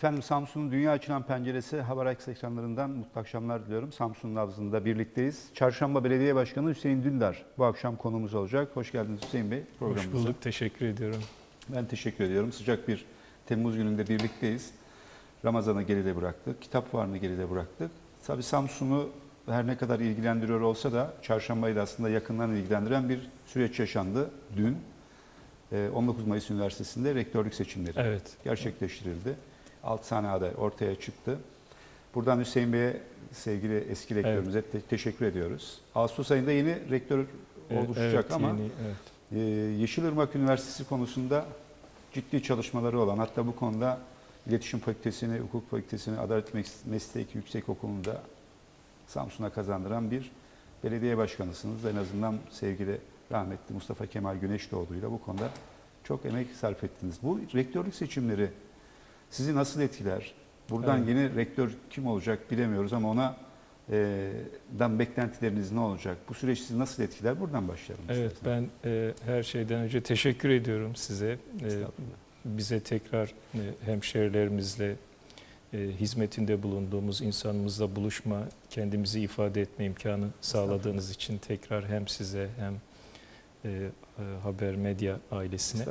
Efendim Samsun'un dünya açılan penceresi Habertürk ekranlarından mutlu akşamlar diliyorum. Samsun Nabzı'nda birlikteyiz. Çarşamba Belediye Başkanı Hüseyin Dündar bu akşam konuğumuz olacak. Hoş geldiniz Hüseyin Bey programımıza. Hoş bulduk, teşekkür ediyorum. Ben teşekkür ediyorum. Sıcak bir Temmuz gününde birlikteyiz. Ramazan'ı geride bıraktık, kitap fuarını geride bıraktık. Tabii Samsun'u her ne kadar ilgilendiriyor olsa da Çarşamba'yı da aslında yakından ilgilendiren bir süreç yaşandı dün. 19 Mayıs Üniversitesi'nde rektörlük seçimleri gerçekleştirildi. 6 tane aday ortaya çıktı. Buradan Hüseyin Bey'e, sevgili eski rektörümüze teşekkür ediyoruz. Ağustos ayında yeni rektör oluşacak ama Yeşilırmak Üniversitesi konusunda ciddi çalışmaları olan, hatta bu konuda İletişim Fakültesini, Hukuk Fakültesini, Adalet Meslek Yüksekokulu'nda Samsun'a kazandıran bir belediye başkanısınız. En azından sevgili rahmetli Mustafa Kemal Güneşdoğdu'yla bu konuda çok emek sarf ettiniz. Bu rektörlük seçimleri sizi nasıl etkiler? Buradan yeni rektör kim olacak bilemiyoruz ama ona beklentileriniz ne olacak? Bu süreç sizi nasıl etkiler? Buradan başlayalım. Evet, ben her şeyden önce teşekkür ediyorum size. Bize tekrar hemşehrilerimizle hizmetinde bulunduğumuz insanımızla buluşma, kendimizi ifade etme imkanı sağladığınız için tekrar hem size hem Haber Medya ailesine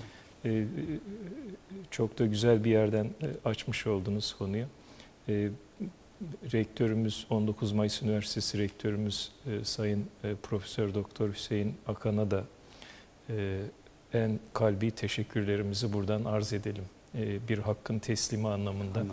çok da güzel bir yerden açmış oldunuz konuyu. Rektörümüz, 19 Mayıs Üniversitesi Rektörümüz Sayın Profesör Doktor Hüseyin Akan'a da en kalbi teşekkürlerimizi buradan arz edelim. Bir hakkın teslimi anlamında.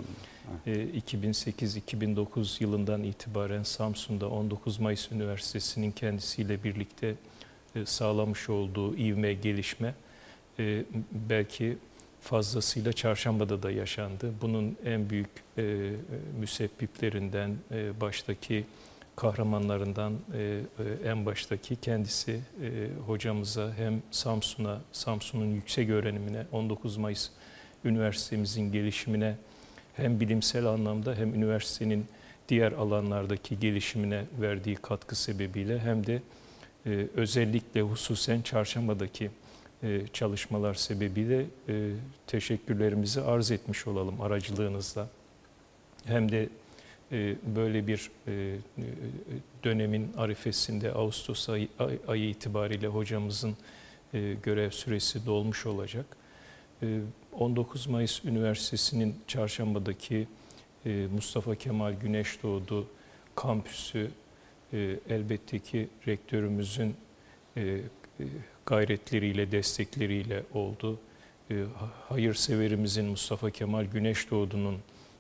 2008-2009 yılından itibaren Samsun'da 19 Mayıs Üniversitesi'nin kendisiyle birlikte sağlamış olduğu ivme, gelişme belki fazlasıyla Çarşamba'da da yaşandı. Bunun en büyük müsebbiplerinden, baştaki kahramanlarından en baştaki kendisi hocamıza hem Samsun'a, Samsun'un yüksek öğrenimine, 19 Mayıs Üniversitemizin gelişimine hem bilimsel anlamda hem üniversitenin diğer alanlardaki gelişimine verdiği katkı sebebiyle hem de özellikle hususen Çarşamba'daki çalışmalar sebebiyle teşekkürlerimizi arz etmiş olalım aracılığınızla. Hem de böyle bir dönemin arifesinde Ağustos ayı itibariyle hocamızın görev süresi dolmuş olacak. 19 Mayıs Üniversitesi'nin Çarşamba'daki Mustafa Kemal Güneşdoğdu kampüsü elbette ki rektörümüzün gayretleriyle, destekleriyle oldu. Hayırseverimizin Mustafa Kemal Güneşdoğdu'nun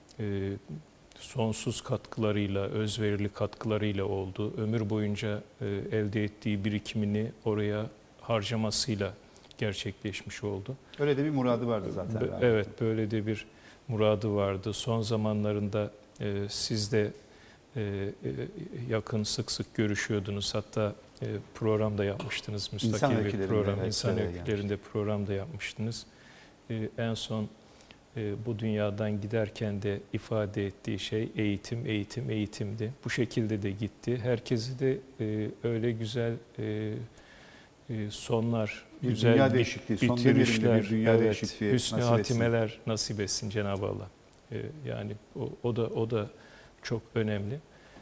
sonsuz katkılarıyla, özverili katkılarıyla oldu. Ömür boyunca elde ettiği birikimini oraya harcamasıyla gerçekleşmiş oldu. Öyle de bir muradı vardı zaten. Evet, böyle de bir muradı vardı. Son zamanlarında siz de yakın sık sık görüşüyordunuz. Hatta program da yapmıştınız. Müstakil bir program. İnsan öykülerinde program da yapmıştınız. En son bu dünyadan giderken de ifade ettiği şey eğitim, eğitim, eğitimdi. Bu şekilde de gitti. Herkesi de öyle güzel sonlar, güzel dünya değişikliği, bitirişler, bir dünya değişikliği hüsnü hatimeler nasip etsin Cenab-ı Allah. Yani o da çok önemli.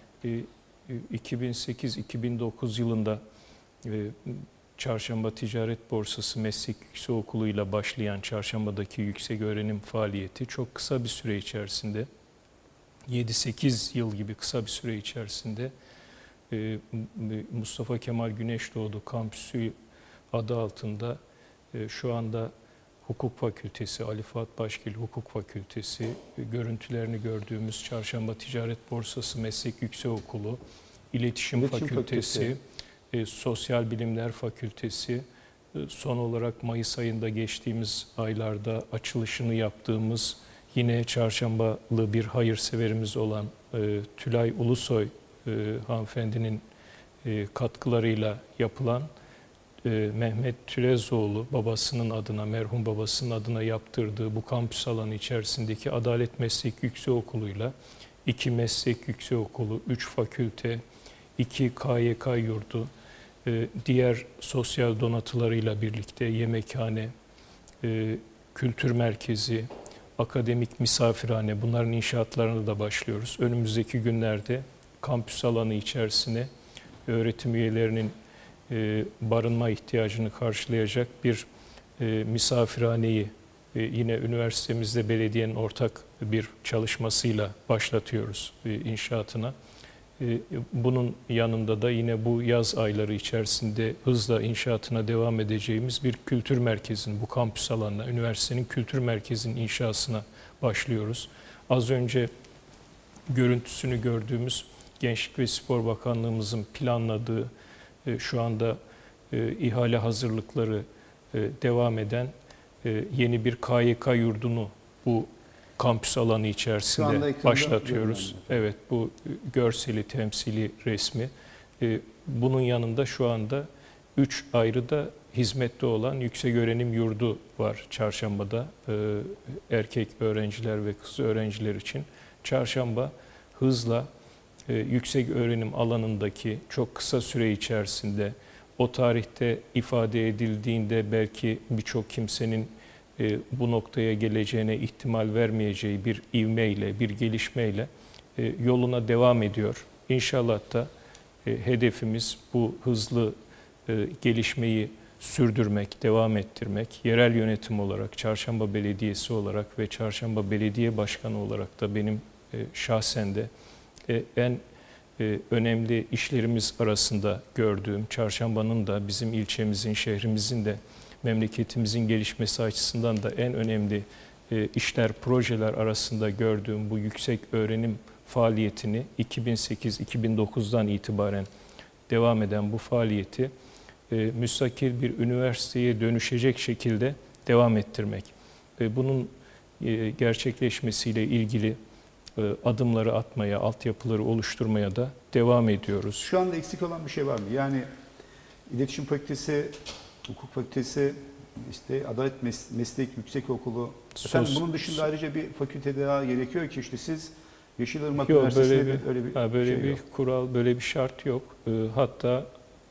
2008-2009 yılında Çarşamba Ticaret Borsası Meslek Yüksekokulu ile başlayan Çarşamba'daki yüksek öğrenim faaliyeti çok kısa bir süre içerisinde, 7-8 yıl gibi kısa bir süre içerisinde Mustafa Kemal Güneşdoğdu Kampüsü adı altında şu anda Hukuk Fakültesi, Ali Fuat Başkil Hukuk Fakültesi, görüntülerini gördüğümüz Çarşamba Ticaret Borsası Meslek Yüksekokulu, İletişim Fakültesi, Sosyal Bilimler Fakültesi, son olarak Mayıs ayında geçtiğimiz aylarda açılışını yaptığımız yine Çarşambalı bir hayırseverimiz olan Tülay Ulusoy hanımefendinin katkılarıyla yapılan Mehmet Türezoğlu babasının adına, merhum babasının adına yaptırdığı bu kampüs alanı içerisindeki Adalet Meslek Yüksekokulu'yla 2 meslek yüksekokulu, 3 fakülte, 2 KYK yurdu, diğer sosyal donatılarıyla birlikte yemekhane, kültür merkezi, akademik misafirhane, bunların inşaatlarına da başlıyoruz. Önümüzdeki günlerde kampüs alanı içerisine öğretim üyelerinin barınma ihtiyacını karşılayacak bir misafirhaneyi yine üniversitemizde belediyenin ortak bir çalışmasıyla başlatıyoruz inşaatına. Bunun yanında da yine bu yaz ayları içerisinde hızla inşaatına devam edeceğimiz bir kültür merkezinin, bu kampüs alanına, üniversitenin kültür merkezinin inşasına başlıyoruz. Az önce görüntüsünü gördüğümüz Gençlik ve Spor Bakanlığımızın planladığı, şu anda ihale hazırlıkları devam eden yeni bir KYK yurdunu bu kampüs alanı içerisinde başlatıyoruz. Evet, bu görseli, temsili resmi. Bunun yanında şu anda 3 ayrı da hizmette olan yükseköğrenim yurdu var Çarşamba'da. Erkek öğrenciler ve kız öğrenciler için. Çarşamba hızla yüksek öğrenim alanındaki çok kısa süre içerisinde, o tarihte ifade edildiğinde belki birçok kimsenin bu noktaya geleceğine ihtimal vermeyeceği bir ivmeyle, bir gelişmeyle yoluna devam ediyor. İnşallah da hedefimiz bu hızlı gelişmeyi sürdürmek, devam ettirmek. Yerel yönetim olarak, Çarşamba Belediyesi olarak ve Çarşamba Belediye Başkanı olarak da benim şahsen de en önemli işlerimiz arasında gördüğüm, Çarşamba'nın da bizim ilçemizin, şehrimizin de memleketimizin gelişmesi açısından da en önemli işler, projeler arasında gördüğüm bu yüksek öğrenim faaliyetini 2008-2009'dan itibaren devam eden bu faaliyeti müstakil bir üniversiteye dönüşecek şekilde devam ettirmek. Bunun gerçekleşmesiyle ilgili adımları atmaya, altyapıları oluşturmaya da devam ediyoruz. Şu anda eksik olan bir şey var mı? Yani İletişim Fakültesi, Hukuk Fakültesi, işte Adalet Meslek Yüksekokulu. Efendim bunun dışında ayrıca bir fakülte daha gerekiyor ki işte siz Yeşilırmak Üniversitesi'nde böyle bir kural, böyle bir şart yok. Hatta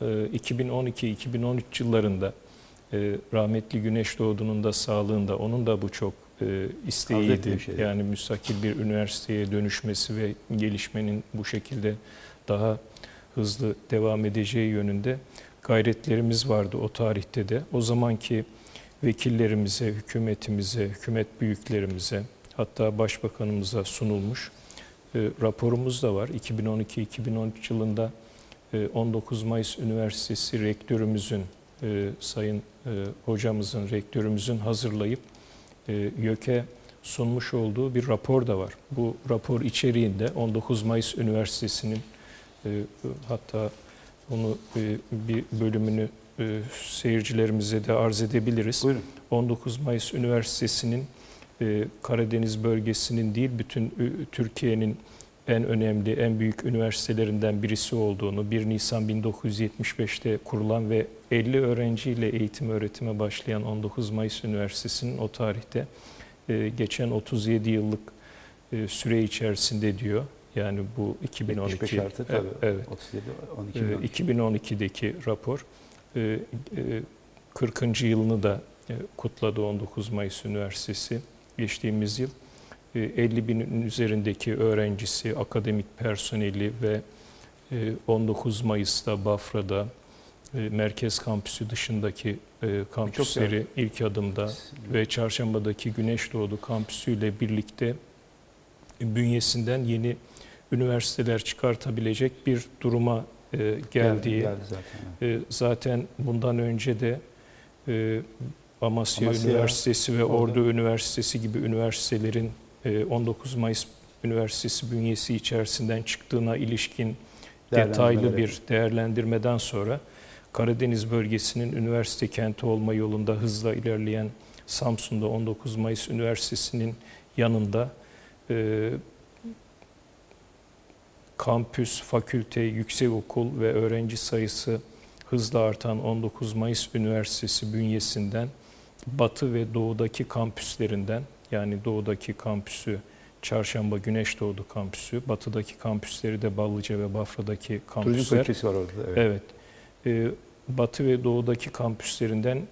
2012-2013 yıllarında rahmetli Güneş Doğdu'nun da sağlığında, onun da bu çok isteğiydi. Yani müstakil bir üniversiteye dönüşmesi ve gelişmenin bu şekilde daha hızlı devam edeceği yönünde gayretlerimiz vardı o tarihte de. O zamanki vekillerimize, hükümetimize, hükümet büyüklerimize, hatta başbakanımıza sunulmuş raporumuz da var. 2012-2013 yılında 19 Mayıs Üniversitesi rektörümüzün, sayın hocamızın, rektörümüzün hazırlayıp YÖK'e sunmuş olduğu bir rapor da var. Bu rapor içeriğinde 19 Mayıs Üniversitesi'nin, hatta onu bir bölümünü seyircilerimize de arz edebiliriz. Buyurun. 19 Mayıs Üniversitesi'nin Karadeniz bölgesinin değil, bütün Türkiye'nin en önemli, en büyük üniversitelerinden birisi olduğunu, 1 Nisan 1975'te kurulan ve 50 öğrenciyle eğitim öğretime başlayan 19 Mayıs Üniversitesi'nin o tarihte geçen 37 yıllık süre içerisinde diyor. Yani bu 2012 artı, tabii. Evet. 2012'deki rapor 40. yılını da kutladı 19 Mayıs Üniversitesi geçtiğimiz yıl. 50 binin üzerindeki öğrencisi, akademik personeli ve 19 Mayıs'ta Bafra'da merkez kampüsü dışındaki kampüsleri ilk adımda ve Çarşamba'daki Güneş Doğdu kampüsüyle birlikte bünyesinden yeni üniversiteler çıkartabilecek bir duruma geldiği. Zaten bundan önce de Amasya Üniversitesi ve Ordu Üniversitesi gibi üniversitelerin 19 Mayıs Üniversitesi bünyesi içerisinden çıktığına ilişkin detaylı bir değerlendirmeden sonra Karadeniz bölgesinin üniversite kenti olma yolunda hızla ilerleyen Samsun'da 19 Mayıs Üniversitesi'nin yanında kampüs, fakülte, yüksekokul ve öğrenci sayısı hızla artan 19 Mayıs Üniversitesi bünyesinden batı ve doğudaki kampüslerinden, yani doğudaki kampüsü Çarşamba Güneş Doğdu kampüsü, batıdaki kampüsleri de Ballıca ve Bafra'daki kampüsler. Turizm fakültesi var orada. Evet. Batı ve doğudaki kampüslerinden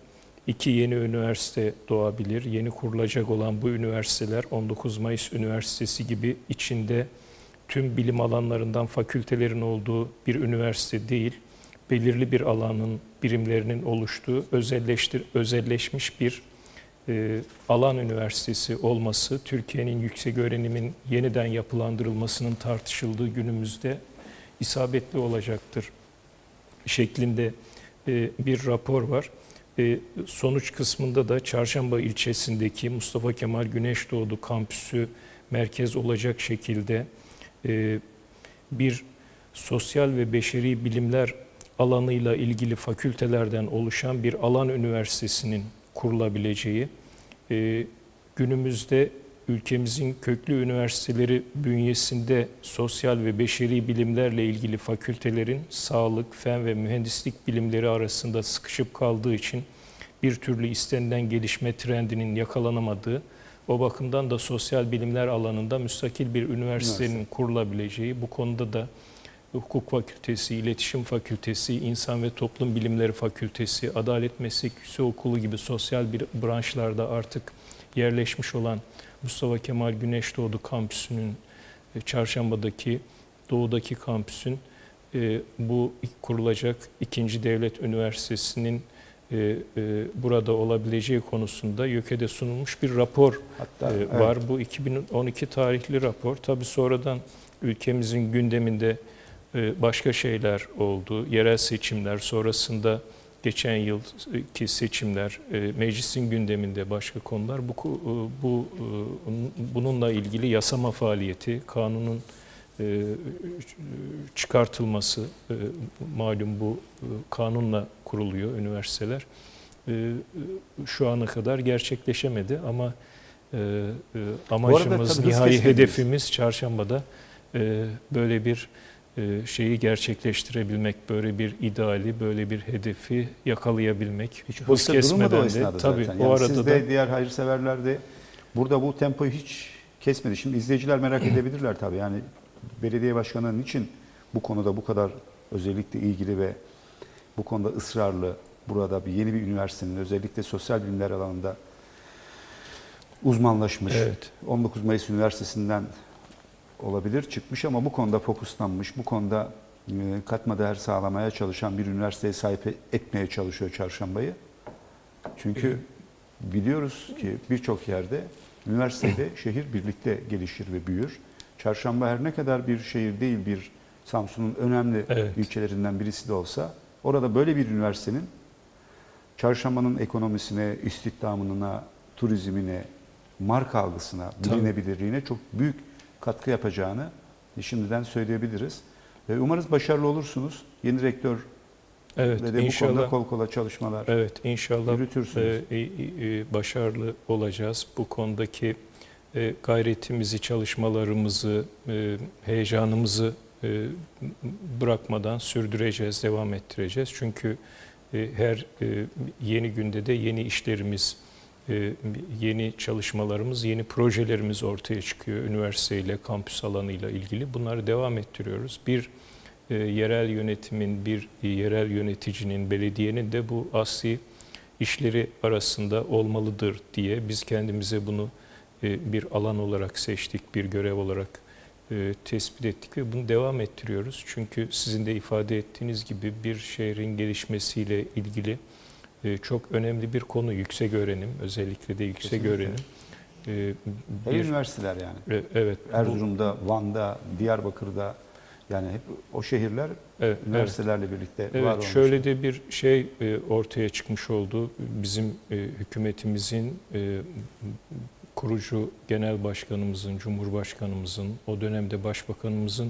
2 yeni üniversite doğabilir. Yeni kurulacak olan bu üniversiteler 19 Mayıs Üniversitesi gibi içinde tüm bilim alanlarından fakültelerin olduğu bir üniversite değil, belirli bir alanın, birimlerinin oluştuğu özelleşmiş bir alan üniversitesi olması, Türkiye'nin yüksek öğrenimin yeniden yapılandırılmasının tartışıldığı günümüzde isabetli olacaktır şeklinde bir rapor var. Sonuç kısmında da Çarşamba ilçesindeki Mustafa Kemal Güneşdoğdu kampüsü merkez olacak şekilde bir sosyal ve beşeri bilimler alanıyla ilgili fakültelerden oluşan bir alan üniversitesinin kurulabileceği, günümüzde ülkemizin köklü üniversiteleri bünyesinde sosyal ve beşeri bilimlerle ilgili fakültelerin sağlık, fen ve mühendislik bilimleri arasında sıkışıp kaldığı için bir türlü istenilen gelişme trendinin yakalanamadığı, o bakımdan da sosyal bilimler alanında müstakil bir üniversitenin kurulabileceği, bu konuda da Hukuk Fakültesi, İletişim Fakültesi, İnsan ve Toplum Bilimleri Fakültesi, Adalet Meslek Yüksekokulu gibi sosyal bir branşlarda artık yerleşmiş olan Mustafa Kemal Güneşdoğdu kampüsünün, Çarşamba'daki, doğudaki kampüsün bu kurulacak 2. Devlet Üniversitesi'nin burada olabileceği konusunda YÖK'e sunulmuş bir rapor var. Evet. Bu 2012 tarihli rapor. Tabii sonradan ülkemizin gündeminde başka şeyler oldu. Yerel seçimler, sonrasında geçen yılki seçimler, meclisin gündeminde başka konular. Bununla ilgili yasama faaliyeti, kanunun çıkartılması, malum bu kanunla kuruluyor üniversiteler. Şu ana kadar gerçekleşemedi ama amacımız, nihai hedefimiz Çarşamba'da böyle bir şeyi gerçekleştirebilmek, böyle bir ideali, böyle bir hedefi yakalayabilmek. Hiç hız kesmeden de tabii zaten. Yani o arada siz de diğer hayırseverler de burada bu tempoyu hiç kesmedi. Şimdi izleyiciler merak edebilirler tabii. Yani belediye başkanının için bu konuda bu kadar özellikle ilgili ve bu konuda ısrarlı, burada yeni bir üniversitenin özellikle sosyal bilimler alanında uzmanlaşmış, evet. 19 Mayıs Üniversitesi'nden olabilir çıkmış ama bu konuda fokuslanmış, bu konuda katma değer sağlamaya çalışan bir üniversiteye sahip etmeye çalışıyor Çarşamba'yı. Çünkü biliyoruz ki birçok yerde üniversitede şehir birlikte gelişir ve büyür. Çarşamba her ne kadar bir şehir değil, bir Samsun'un önemli ilçelerinden birisi de olsa, orada böyle bir üniversitenin Çarşamba'nın ekonomisine, istihdamına, turizmine, marka algısına, bilinebilirliğine çok büyük katkı yapacağını şimdiden söyleyebiliriz. Umarız başarılı olursunuz. Yeni rektör ve de bu konuda kol kola çalışmalar inşallah yürütürsünüz. Başarılı olacağız. Bu konudaki gayretimizi, çalışmalarımızı, heyecanımızı bırakmadan sürdüreceğiz, devam ettireceğiz. Çünkü her yeni günde de yeni işlerimiz, yeni çalışmalarımız, yeni projelerimiz ortaya çıkıyor. Üniversiteyle, kampüs alanıyla ilgili. Bunları devam ettiriyoruz. Bir yerel yönetimin, bir yerel yöneticinin, belediyenin de bu asli işleri arasında olmalıdır diye biz kendimize bunu bir alan olarak seçtik, bir görev olarak tespit ettik ve bunu devam ettiriyoruz. Çünkü sizin de ifade ettiğiniz gibi bir şehrin gelişmesiyle ilgili çok önemli bir konu yüksek öğrenim, özellikle de yüksek öğrenim. Üniversiteler yani. Evet. Erzurum'da, Van'da, Diyarbakır'da yani hep o şehirler üniversitelerle birlikte var olmuş. Şöyle de bir şey ortaya çıkmış oldu. Bizim hükümetimizin kurucu genel başkanımızın, cumhurbaşkanımızın, o dönemde başbakanımızın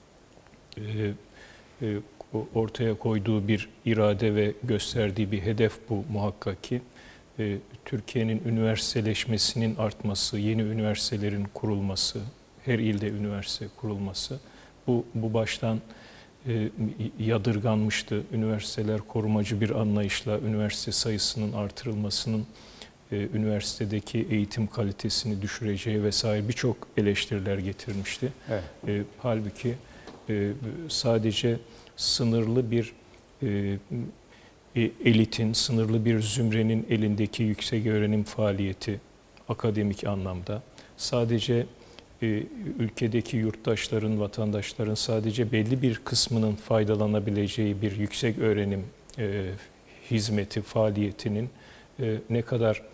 ortaya koyduğu bir irade ve gösterdiği bir hedef bu muhakkak ki. Türkiye'nin üniversiteleşmesinin artması, yeni üniversitelerin kurulması, her ilde üniversite kurulması, bu baştan yadırganmıştı. Üniversiteler korumacı bir anlayışla üniversite sayısının artırılmasının üniversitedeki eğitim kalitesini düşüreceği vesaire birçok eleştiriler getirmişti. Evet. Halbuki sadece sınırlı bir elitin, sınırlı bir zümrenin elindeki yüksek öğrenim faaliyeti akademik anlamda sadece ülkedeki yurttaşların, vatandaşların sadece belli bir kısmının faydalanabileceği bir yüksek öğrenim hizmeti, faaliyetinin ne kadar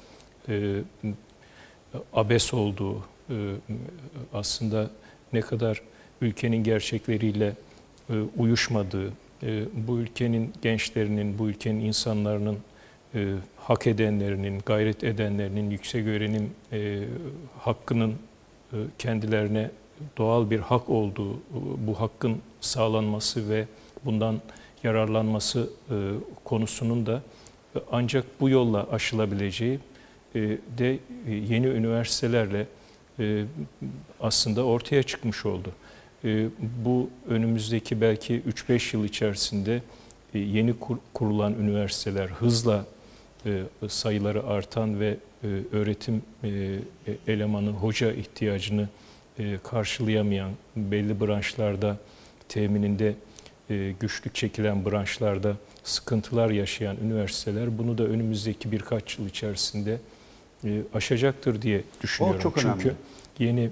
abes olduğu, aslında ne kadar ülkenin gerçekleriyle uyuşmadığı, bu ülkenin gençlerinin, bu ülkenin insanların, hak edenlerinin, gayret edenlerinin yüksek öğrenim hakkının kendilerine doğal bir hak olduğu, bu hakkın sağlanması ve bundan yararlanması konusunun da ancak bu yolla aşılabileceği de yeni üniversitelerle aslında ortaya çıkmış oldu. Bu önümüzdeki belki 3-5 yıl içerisinde yeni kurulan üniversiteler, hızla sayıları artan ve öğretim elemanı, hoca ihtiyacını karşılayamayan, belli branşlarda temininde güçlük çekilen branşlarda sıkıntılar yaşayan üniversiteler bunu da önümüzdeki birkaç yıl içerisinde aşacaktır diye düşünüyorum. O çok Çünkü önemli. yeni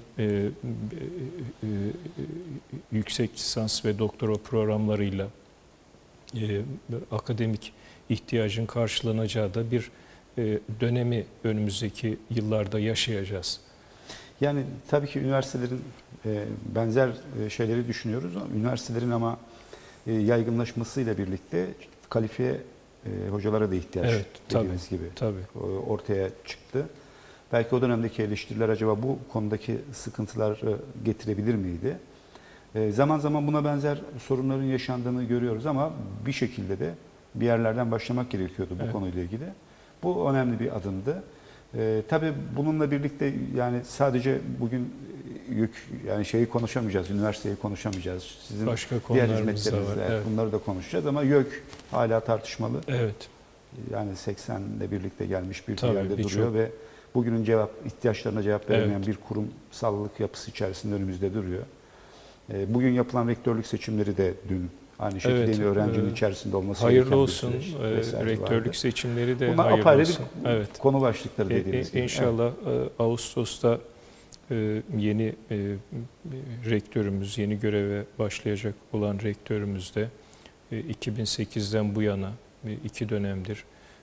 yüksek lisans ve doktora programlarıyla akademik ihtiyacın karşılanacağı da bir dönemi önümüzdeki yıllarda yaşayacağız. Yani tabii ki üniversitelerin benzer şeyleri düşünüyoruz. Üniversitelerin ama yaygınlaşmasıyla birlikte kalifiye hocalara da ihtiyaç, evet, dediğimiz gibi ortaya çıktı. Belki o dönemdeki eleştiriler acaba bu konudaki sıkıntıları getirebilir miydi? Zaman zaman buna benzer sorunların yaşandığını görüyoruz ama bir şekilde de bir yerlerden başlamak gerekiyordu bu konuyla ilgili. Bu önemli bir adımdı. Tabii bununla birlikte yani sadece bugün yani şeyi konuşamayacağız, üniversiteyi konuşamayacağız. Sizin başka diğer konularımız da var. evet. Bunları da konuşacağız ama YÖK hala tartışmalı. Evet. Yani 80'le birlikte gelmiş bir Tabii, yerde duruyor ve bugünün ihtiyaçlarına cevap veremeyen bir kurumsallık yapısı içerisinde önümüzde duruyor. Bugün yapılan rektörlük seçimleri de dün aynı şekilde yeni öğrencinin içerisinde olması hayırlı olsun. Rektörlük seçimleri de bunlar hayırlı olsun. Bunlar apayrı bir konu başlıkları dediğimiz gibi. İnşallah Ağustos'ta yeni rektörümüz, yeni göreve başlayacak olan rektörümüz de 2008'den bu yana 2 dönemdir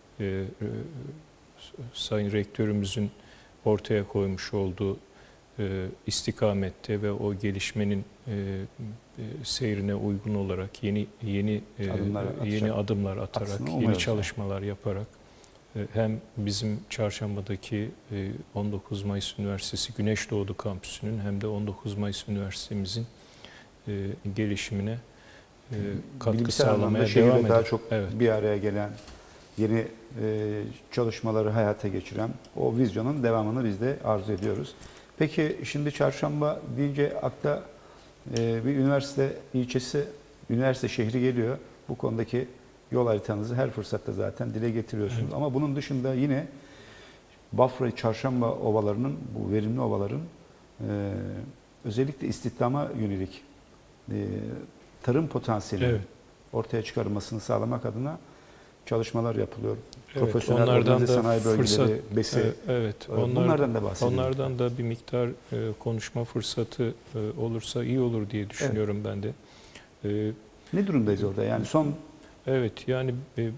Sayın Rektörümüzün ortaya koymuş olduğu istikamette ve o gelişmenin seyrine uygun olarak yeni adımlar atarak, yeni çalışmalar yaparak hem bizim Çarşamba'daki 19 Mayıs Üniversitesi Güneş Doğdu Kampüsü'nün hem de 19 Mayıs Üniversitemizin gelişimine katkı sağlamaya devam eder. Daha çok bir araya gelen, yeni çalışmaları hayata geçiren o vizyonun devamını biz de arzu ediyoruz. Peki şimdi Çarşamba deyince akla bir üniversite ilçesi, üniversite şehri geliyor. Bu konudaki yol haritanızı her fırsatta zaten dile getiriyorsunuz. Evet. Ama bunun dışında yine Bafra, Çarşamba ovalarının, bu verimli ovaların özellikle istihdama yönelik tarım potansiyeli ortaya çıkarılmasını sağlamak adına çalışmalar yapılıyor. Evet, profesyonel organize sanayi bölgeleri, BES'i, bunlardan da bahsedelim. Onlardan da bir miktar konuşma fırsatı olursa iyi olur diye düşünüyorum ben de. Ne durumdayız orada? Yani son evet, yani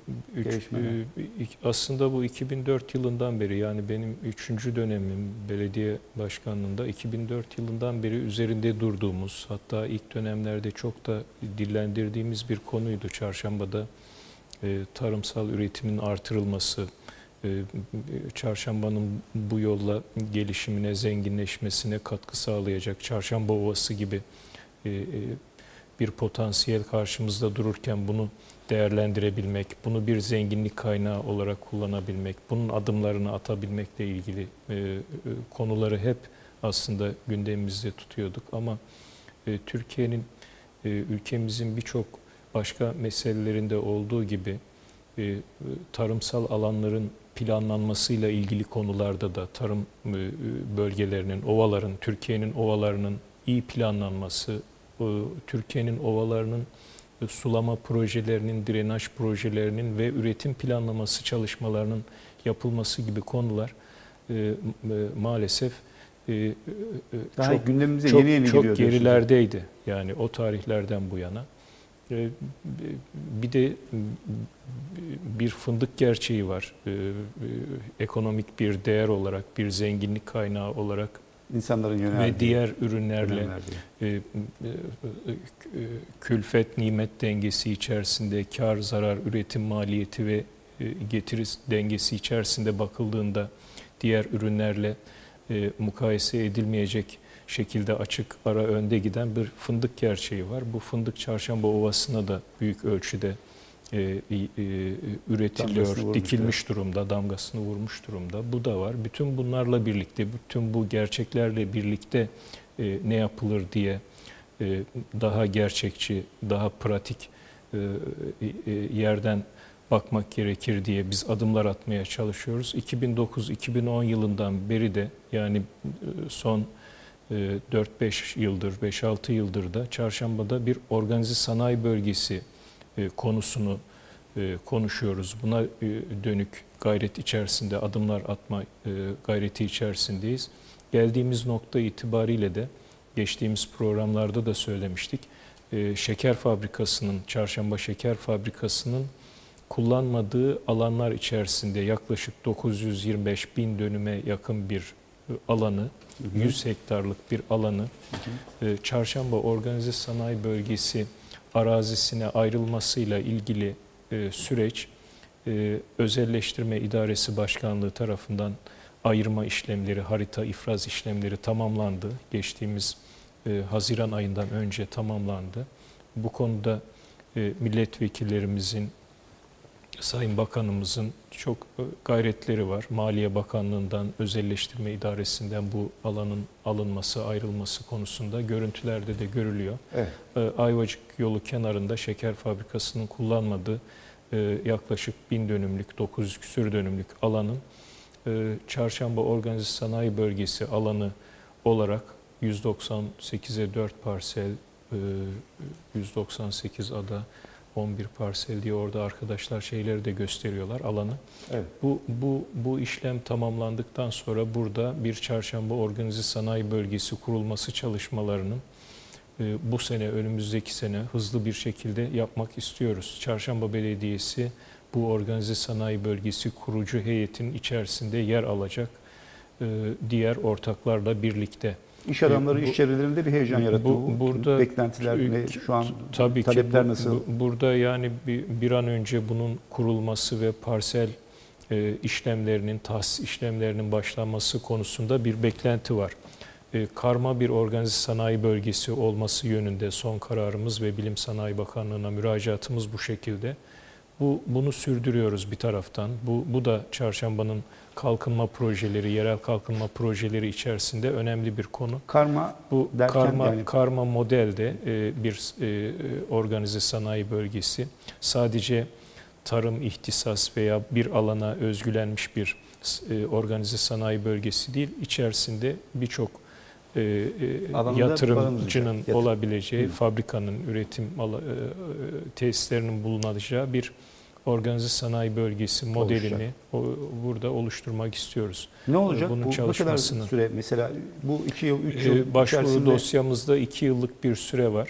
aslında bu 2004 yılından beri, yani benim 3. dönemim belediye başkanlığında 2004 yılından beri üzerinde durduğumuz, hatta ilk dönemlerde çok da dillendirdiğimiz bir konuydu. Çarşamba'da tarımsal üretimin artırılması, Çarşamba'nın bu yolla gelişimine, zenginleşmesine katkı sağlayacak, Çarşamba Ovası gibi bir potansiyel karşımızda dururken bunu değerlendirebilmek, bunu bir zenginlik kaynağı olarak kullanabilmek, bunun adımlarını atabilmekle ilgili konuları hep aslında gündemimizde tutuyorduk. Ama Türkiye'nin, ülkemizin birçok başka meselelerinde olduğu gibi tarımsal alanların planlanmasıyla ilgili konularda da tarım bölgelerinin, ovaların, Türkiye'nin ovalarının iyi planlanması, Türkiye'nin ovalarının sulama projelerinin, drenaj projelerinin ve üretim planlaması çalışmalarının yapılması gibi konular maalesef daha gündemimize yeni yeni çok giriyor gerilerdeydi. Yani o tarihlerden bu yana. Bir de bir fındık gerçeği var. Ekonomik bir değer olarak, bir zenginlik kaynağı olarak insanların yöneldiği ve diğer ürünlerle külfet nimet dengesi içerisinde kar zarar üretim maliyeti ve getiri dengesi içerisinde bakıldığında diğer ürünlerle mukayese edilmeyecek şekilde açık ara önde giden bir fındık gerçeği var. Bu fındık Çarşamba Ovası'na da büyük ölçüde üretiliyor, dikilmiş durumda, damgasını vurmuş durumda. Bu da var. Bütün bunlarla birlikte, bütün bu gerçeklerle birlikte ne yapılır diye daha gerçekçi, daha pratik yerden bakmak gerekir diye biz adımlar atmaya çalışıyoruz. 2009-2010 yılından beri de yani son 4-5 yıldır, 5-6 yıldır da Çarşamba'da bir organize sanayi bölgesi konusunu konuşuyoruz. Buna dönük gayret içerisinde, adımlar atma gayreti içerisindeyiz. Geldiğimiz nokta itibariyle de geçtiğimiz programlarda da söylemiştik. Şeker fabrikasının, Çarşamba Şeker Fabrikası'nın kullanmadığı alanlar içerisinde yaklaşık 925 bin dönüme yakın bir alanı, 100 hektarlık bir alanı Çarşamba Organize Sanayi Bölgesi arazisine ayrılmasıyla ilgili süreç Özelleştirme İdaresi Başkanlığı tarafından ayırma işlemleri, harita ifraz işlemleri tamamlandı. Geçtiğimiz Haziran ayından önce tamamlandı. Bu konuda milletvekillerimizin, Sayın Bakanımızın çok gayretleri var. Maliye Bakanlığı'ndan, Özelleştirme İdaresi'nden bu alanın alınması, ayrılması konusunda görüntülerde de görülüyor. Evet. Ayvacık yolu kenarında şeker fabrikasının kullanmadığı yaklaşık 1000 dönümlük, 900 küsür dönümlük alanın Çarşamba Organize Sanayi Bölgesi alanı olarak 198'e 4 parsel, 198 ada, 11 parsel diye orada arkadaşlar şeyleri de gösteriyorlar alanı. Evet. Bu işlem tamamlandıktan sonra burada bir Çarşamba Organize Sanayi Bölgesi kurulması çalışmalarının bu sene, önümüzdeki sene hızlı bir şekilde yapmak istiyoruz. Çarşamba Belediyesi bu Organize Sanayi Bölgesi kurucu heyetinin içerisinde yer alacak diğer ortaklarla birlikte. İş adamları, iş çevrelerinde bir heyecan yarattı. Burada beklentiler ve şu an tabii talepler ki, nasıl? Burada yani bir an önce bunun kurulması ve parsel işlemlerinin, tahsis işlemlerinin başlanması konusunda bir beklenti var. Karma bir organize sanayi bölgesi olması yönünde son kararımız ve Bilim Sanayi Bakanlığı'na müracaatımız bu şekilde. Bunu sürdürüyoruz bir taraftan. Bu da Çarşamba'nın kalkınma projeleri, yerel kalkınma projeleri içerisinde önemli bir konu. Karma bu derken karma modelde bir organize sanayi bölgesi. Sadece tarım, ihtisas veya bir alana özgülenmiş bir organize sanayi bölgesi değil. İçerisinde birçok yatırımcının olabileceği, fabrikanın, üretim tesislerinin bulunacağı bir organize sanayi bölgesi modelini burada oluşturmak istiyoruz. Ne olacak? Bunun çalışmasını. Ne kadar süre? Mesela bu 2 yıl, 3 yıl başvuru içerisinde dosyamızda 2 yıllık bir süre var.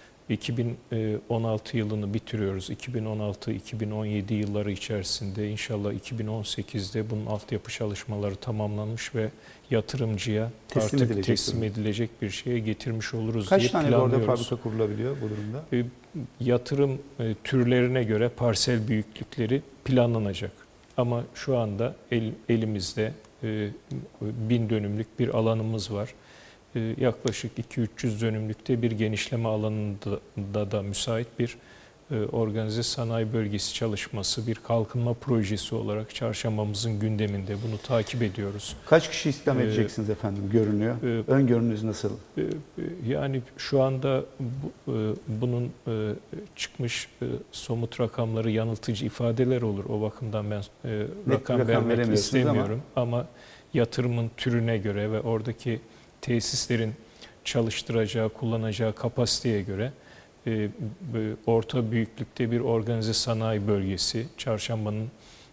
2016 yılını bitiriyoruz. 2016-2017 yılları içerisinde inşallah 2018'de bunun altyapı çalışmaları tamamlanmış ve yatırımcıya teslim edilecek bir şeye getirmiş oluruz diye planlıyoruz. Kaç tane orada fabrika kurulabiliyor bu durumda? Yatırım türlerine göre parsel büyüklükleri planlanacak. Ama şu anda elimizde 1000 dönümlük bir alanımız var. Yaklaşık 200-300 dönümlükte bir genişleme alanında da müsait bir organize sanayi bölgesi çalışması, bir kalkınma projesi olarak Çarşamba'mızın gündeminde bunu takip ediyoruz. Kaç kişi istihdam edeceksiniz efendim görünüyor? Öngörünüz nasıl? Yani şu anda bunun çıkmış somut rakamları yanıltıcı ifadeler olur. O bakımdan ben rakam vermek istemiyorum. Ama yatırımın türüne göre ve oradaki tesislerin çalıştıracağı, kullanacağı kapasiteye göre orta büyüklükte bir organize sanayi bölgesi. Çarşamba'nın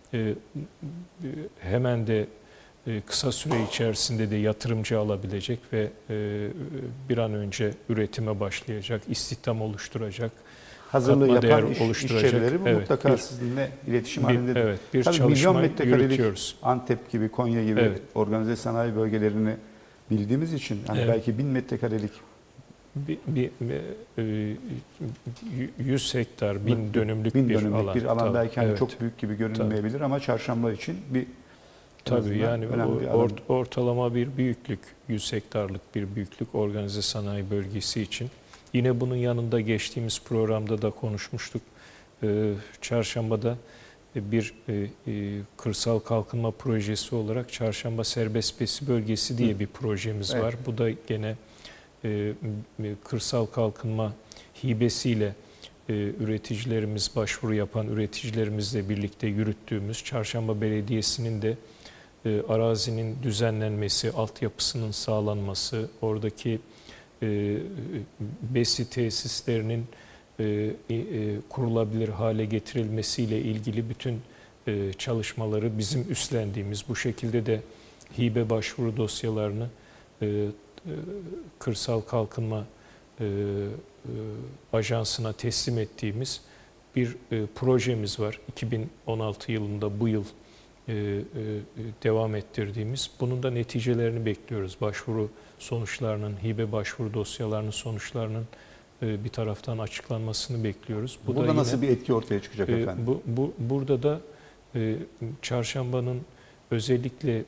hemen de kısa süre içerisinde de yatırımcı alabilecek ve bir an önce üretime başlayacak, istihdam oluşturacak, hazırlığı katma değer yapan iş oluşturacak. çevreleri bu mutlaka sizinle iletişim halinde. Evet, bir Tabii çalışma milyon metrekarelik yürütüyoruz. Antep gibi, Konya gibi Evet. organize sanayi bölgelerini bildiğimiz için hani Evet. belki 1000 metrekarelik 100 hektar, 1000 dönümlük 1000 bir dönümlük alan. bir alan Tabii, belki hani evet. çok büyük gibi görünmeyebilir ama Çarşamba için bir Tabii yani önemli bir alan. ortalama bir büyüklük, 100 hektarlık bir büyüklük organize sanayi bölgesi için. Yine bunun yanında geçtiğimiz programda da konuşmuştuk. Çarşamba'da bir kırsal kalkınma projesi olarak Çarşamba Serbest Besi Bölgesi diye bir projemiz var. Bu da gene kırsal kalkınma hibesiyle üreticilerimiz, başvuru yapan üreticilerimizle birlikte yürüttüğümüz, Çarşamba Belediyesi'nin de arazinin düzenlenmesi, altyapısının sağlanması, oradaki besi tesislerinin kurulabilir hale getirilmesiyle ilgili bütün çalışmaları bizim üstlendiğimiz, bu şekilde de hibe başvuru dosyalarını Kırsal Kalkınma Ajansı'na teslim ettiğimiz bir projemiz var. 2016 yılında bu yıl devam ettirdiğimiz. Bunun da neticelerini bekliyoruz. Başvuru sonuçlarının, hibe başvuru dosyalarının sonuçlarının bir taraftan açıklanmasını bekliyoruz. Burada nasıl bir etki ortaya çıkacak efendim? Burada da Çarşamba'nın özellikle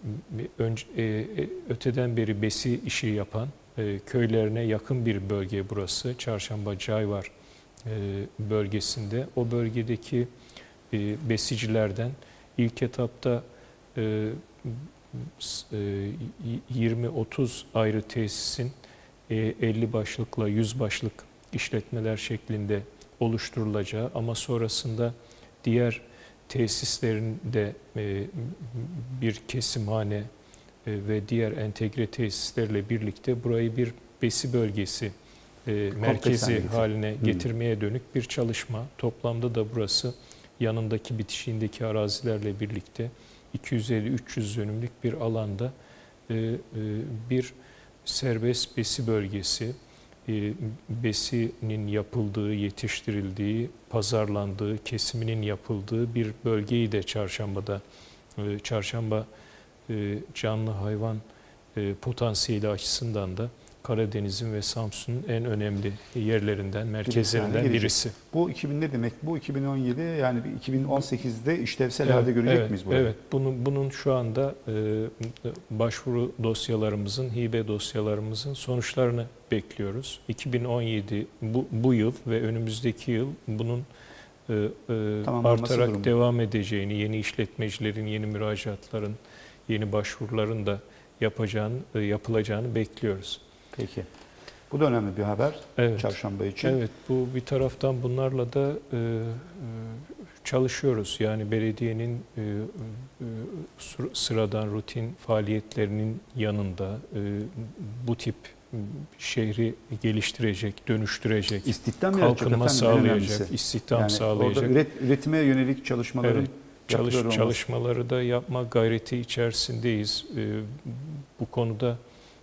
öteden beri besi işi yapan köylerine yakın bir bölge burası. Çarşamba Cayvar bölgesinde. O bölgedeki besicilerden ilk etapta 20-30 ayrı tesisin 50 başlıkla 100 başlık işletmeler şeklinde oluşturulacağı ama sonrasında diğer tesislerin de bir kesimhane ve diğer entegre tesislerle birlikte burayı bir besi bölgesi merkezi haline getirmeye dönük bir çalışma. Toplamda da burası yanındaki bitişiğindeki arazilerle birlikte 250-300 dönümlük bir alanda bir serbest besi bölgesi, besinin yapıldığı, yetiştirildiği, pazarlandığı, kesiminin yapıldığı bir bölgeyi de Çarşamba'da, Çarşamba canlı hayvan potansiyeli açısından da Karadeniz'in ve Samsun'un en önemli yerlerinden, merkezlerinden birisi. Bu 2000 ne demek? Bu 2017 yani 2018'de işlevsel halde görecek miyiz burayı? Evet, bunun şu anda başvuru dosyalarımızın, hibe dosyalarımızın sonuçlarını bekliyoruz. 2017 bu yıl ve önümüzdeki yıl bunun artarak devam edeceğini, yeni işletmecilerin, yeni müracaatların, yeni başvuruların da yapılacağını bekliyoruz. Peki. Bu da önemli bir haber Çarşamba için. Evet, bu bir taraftan bunlarla da çalışıyoruz. Yani belediyenin sıradan rutin faaliyetlerinin yanında bu tip şehri geliştirecek, dönüştürecek, İstihdam kalkınma sağlayacak, istihdam yani sağlayacak. Orada üretime yönelik çalışmaların çalışmaları da yapma gayreti içerisindeyiz. Bu konuda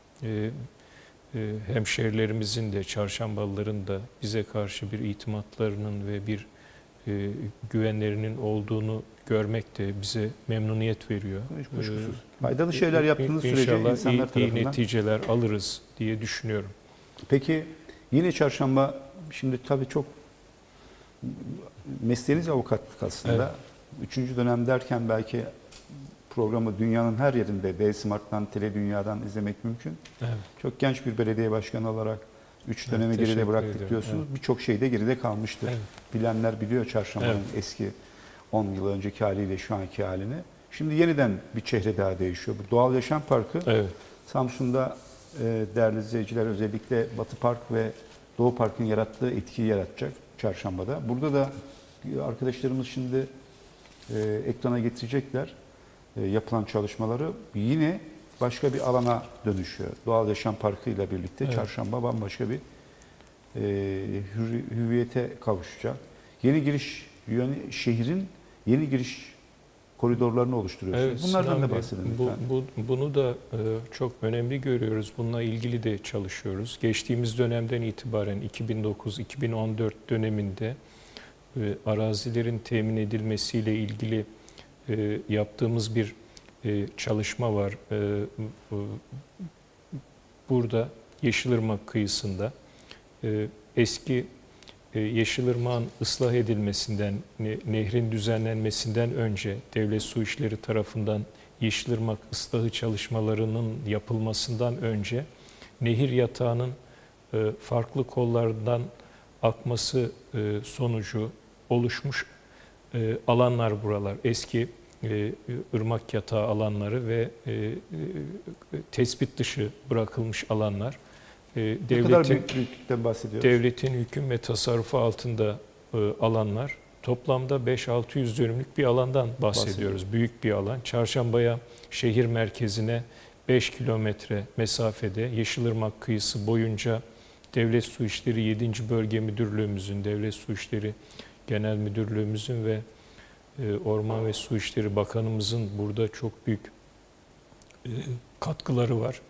hemşehrilerimizin de, Çarşambalıların da bize karşı bir itimatlarının ve bir güvenlerinin olduğunu görmek de bize memnuniyet veriyor. Kuşkusuz. Faydalı şeyler yaptığınız sürece insanlar tarafından iyi neticeler alırız diye düşünüyorum. Peki yine Çarşamba, şimdi tabii çok mesleğiniz avukatlık aslında. Evet. 3. dönem derken belki programı dünyanın her yerinde D-Smart'tan, Teledünya'dan izlemek mümkün. Evet. Çok genç bir belediye başkanı olarak 3 dönemi geride bıraktık diyorsunuz. Evet. Birçok şey de geride kalmıştır. Evet. Bilenler biliyor Çarşamba'nın eski 10 yıl önceki haliyle şu anki halini. Şimdi yeniden bir çehre daha değişiyor. Bu Doğal Yaşam Parkı Samsun'da değerli izleyiciler özellikle Batı Park ve Doğu Park'ın yarattığı etkiyi yaratacak Çarşamba'da. Burada da arkadaşlarımız şimdi ekrana getirecekler yapılan çalışmaları. Yine başka bir alana dönüşüyor. Doğal Yaşam Parkı ile birlikte Çarşamba bambaşka bir hüviyete kavuşacak. Yeni giriş, şehrin yeni giriş koridorlarını oluşturuyorsunuz. Evet, Bunlardan Sinan da Bey, bahsedin lütfen. bunu da çok önemli görüyoruz. Bununla ilgili de çalışıyoruz. Geçtiğimiz dönemden itibaren 2009-2014 döneminde arazilerin temin edilmesiyle ilgili yaptığımız bir çalışma var. Burada Yeşilırmak kıyısında eski Yeşilırmak'ın ıslah edilmesinden, nehrin düzenlenmesinden önce Devlet Su İşleri tarafından Yeşilırmak ıslahı çalışmalarının yapılmasından önce nehir yatağının farklı kollardan akması sonucu oluşmuş alanlar buralar. Eski ırmak yatağı alanları ve tespit dışı bırakılmış alanlar. Ne kadar büyüklükten bahsediyoruz? Devletin hüküm ve tasarrufu altında alanlar. Toplamda 5-600 dönümlük bir alandan bahsediyoruz. Büyük bir alan. Çarşambaya şehir merkezine 5 kilometre mesafede Yeşilırmak kıyısı boyunca Devlet Su İşleri 7. Bölge Müdürlüğümüzün, Devlet Su İşleri Genel Müdürlüğümüzün ve Orman ve Su İşleri Bakanımızın burada çok büyük katkıları var.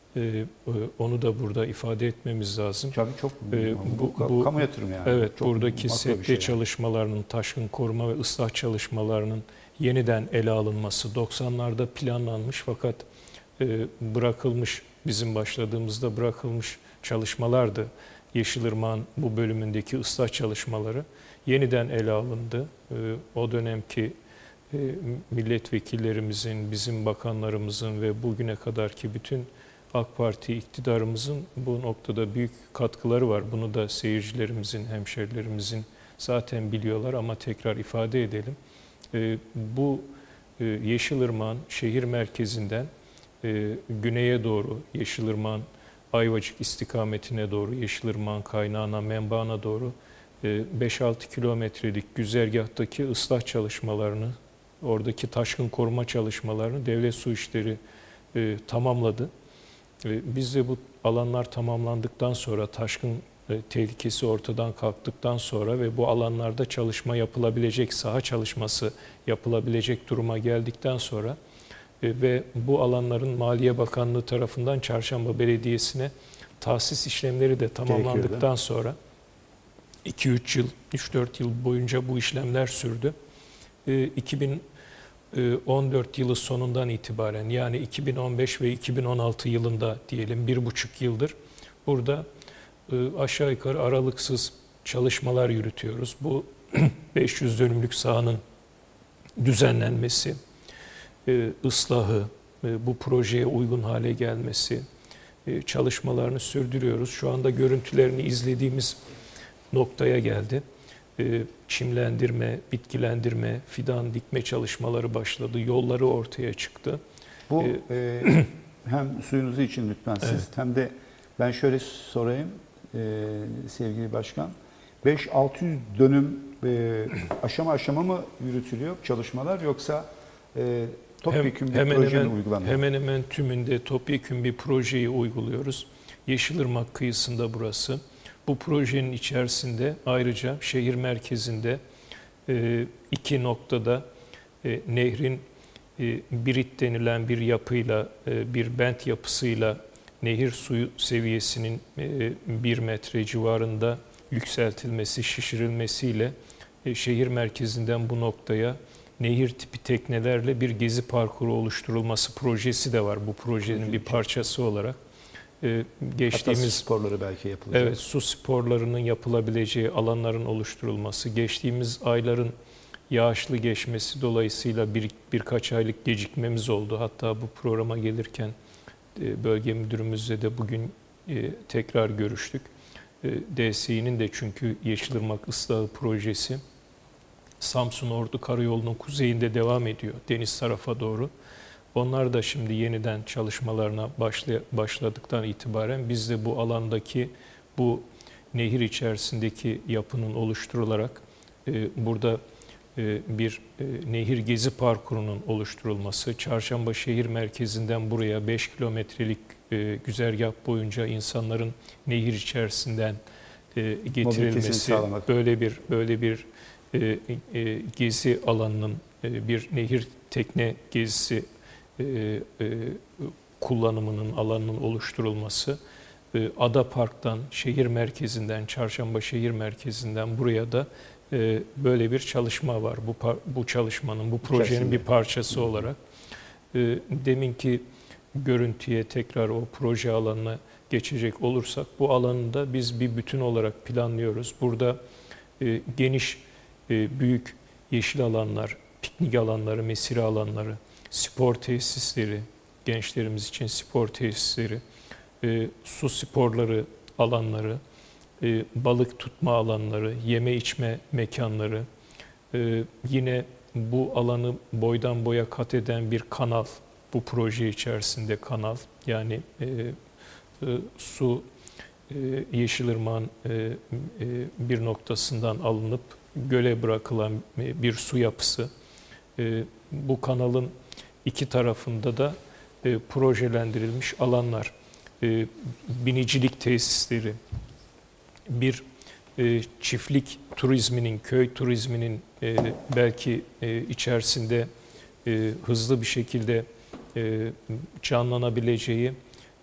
Onu da burada ifade etmemiz lazım. Tabii çok bu kamu yatırımı yani. Evet, çok buradaki sekte çalışmalarının, taşkın koruma ve ıslah çalışmalarının yeniden ele alınması 90'larda planlanmış fakat bırakılmış, bizim başladığımızda bırakılmış çalışmalardı. Yeşilırmak'ın bu bölümündeki ıslah çalışmaları yeniden ele alındı. O dönemki milletvekillerimizin, bizim bakanlarımızın ve bugüne kadarki bütün AK Parti iktidarımızın bu noktada büyük katkıları var. Bunu da seyircilerimizin, hemşerilerimizin zaten biliyorlar ama tekrar ifade edelim. Bu Yeşilırmak'ın şehir merkezinden güneye doğru, Yeşilırmak'ın Ayvacık istikametine doğru, Yeşilırmak'ın kaynağına, menbaına doğru 5-6 kilometrelik güzergahtaki ıslah çalışmalarını, oradaki taşkın koruma çalışmalarını Devlet Su İşleri tamamladı. Biz de bu alanlar tamamlandıktan sonra, taşkın tehlikesi ortadan kalktıktan sonra ve bu alanlarda çalışma yapılabilecek, saha çalışması yapılabilecek duruma geldikten sonra ve bu alanların Maliye Bakanlığı tarafından Çarşamba Belediyesi'ne tahsis işlemleri de tamamlandıktan sonra 2-3 yıl, 3-4 yıl boyunca bu işlemler sürdü. 2014 yılı sonundan itibaren yani 2015 ve 2016 yılında diyelim 1,5 yıldır burada aşağı yukarı aralıksız çalışmalar yürütüyoruz. Bu 500 dönümlük sahanın düzenlenmesi, ıslahı, bu projeye uygun hale gelmesi çalışmalarını sürdürüyoruz. Şu anda görüntülerini izlediğimiz noktaya geldi. Çimlendirme, bitkilendirme, fidan dikme çalışmaları başladı. Yolları ortaya çıktı. Bu hem suyunuzu için lütfen siz Evet. hem de ben şöyle sorayım sevgili başkan. 5-600 dönüm aşama aşama mı yürütülüyor çalışmalar yoksa topyekun bir proje mi uygulanıyor? Hemen hemen tümünde topyekun bir projeyi uyguluyoruz. Yeşilırmak kıyısında burası. Bu projenin içerisinde ayrıca şehir merkezinde 2 noktada nehrin birit denilen bir yapıyla, bir bent yapısıyla nehir suyu seviyesinin 1 metre civarında yükseltilmesi, şişirilmesiyle şehir merkezinden bu noktaya nehir tipi teknelerle bir gezi parkuru oluşturulması projesi de var bu projenin bir parçası olarak. Geçtiğimiz hatta su sporları belki yapılacak. Evet, su sporlarının yapılabileceği alanların oluşturulması, geçtiğimiz ayların yağışlı geçmesi dolayısıyla birkaç aylık gecikmemiz oldu. Hatta bu programa gelirken bölge müdürümüzle de bugün tekrar görüştük. DSİ'nin de çünkü Yeşilırmak Islahı projesi Samsun-Ordu Karayolu'nun kuzeyinde devam ediyor, deniz tarafa doğru. Onlar da şimdi yeniden çalışmalarına başladıktan itibaren biz de bu alandaki bu nehir içerisindeki yapının oluşturularak burada bir nehir gezi parkurunun oluşturulması, Çarşamba şehir merkezinden buraya 5 kilometrelik güzergah boyunca insanların nehir içerisinden getirilmesi, sağlamak. böyle bir gezi alanının, bir nehir tekne gezisi kullanımının alanının oluşturulması, Ada Park'tan, şehir merkezinden, Çarşamba şehir merkezinden buraya da böyle bir çalışma var. Bu çalışmanın, bu projenin bir parçası olarak. Deminki görüntüye tekrar o proje alanına geçecek olursak, bu alanı da biz bir bütün olarak planlıyoruz. Burada geniş, büyük yeşil alanlar, piknik alanları, mesire alanları, spor tesisleri, gençlerimiz için spor tesisleri, su sporları alanları, balık tutma alanları, yeme içme mekanları, yine bu alanı boydan boya kat eden bir kanal, bu proje içerisinde kanal, yani su Yeşilırmak'ın bir noktasından alınıp göle bırakılan bir su yapısı. Bu kanalın iki tarafında da projelendirilmiş alanlar, binicilik tesisleri, bir çiftlik turizminin, köy turizminin belki içerisinde hızlı bir şekilde canlanabileceği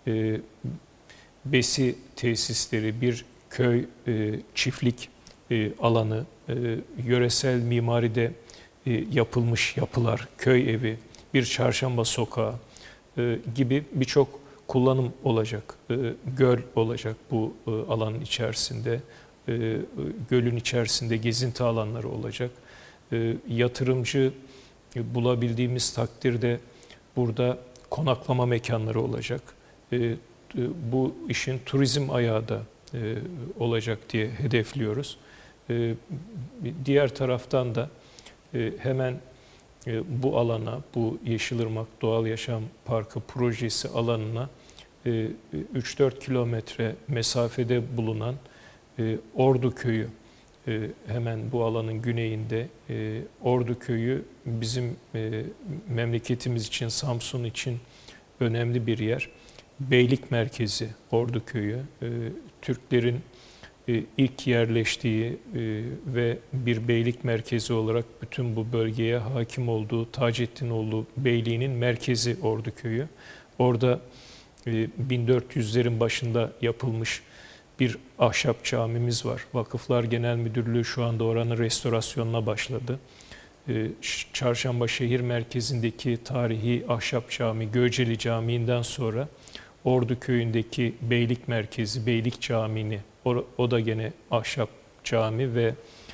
besi tesisleri, bir köy çiftlik alanı, yöresel mimaride yapılmış yapılar, köy evi, bir çarşamba sokağı gibi birçok kullanım olacak. Göl olacak bu alanın içerisinde, gölün içerisinde gezinti alanları olacak. Yatırımcı bulabildiğimiz takdirde burada konaklama mekanları olacak. Bu işin turizm ayağı da olacak diye hedefliyoruz. Diğer taraftan da hemen bu alana, bu Yeşilırmak Doğal Yaşam Parkı projesi alanına 3-4 kilometre mesafede bulunan Ordu Köyü, hemen bu alanın güneyinde Ordu Köyü bizim memleketimiz için, Samsun için önemli bir yer. Beylik merkezi Ordu Köyü, Türklerin ilk yerleştiği ve bir beylik merkezi olarak bütün bu bölgeye hakim olduğu Taceddinoğlu Beyliği'nin merkezi Ordu Köyü. Orada 1400'lerin başında yapılmış bir ahşap camimiz var. Vakıflar Genel Müdürlüğü şu anda oranın restorasyonuna başladı. Çarşamba şehir merkezindeki tarihi ahşap cami, Göceli Camii'nden sonra Ordu Köyü'ndeki Beylik Merkezi, Beylik Camii'ni, o da gene ahşap cami ve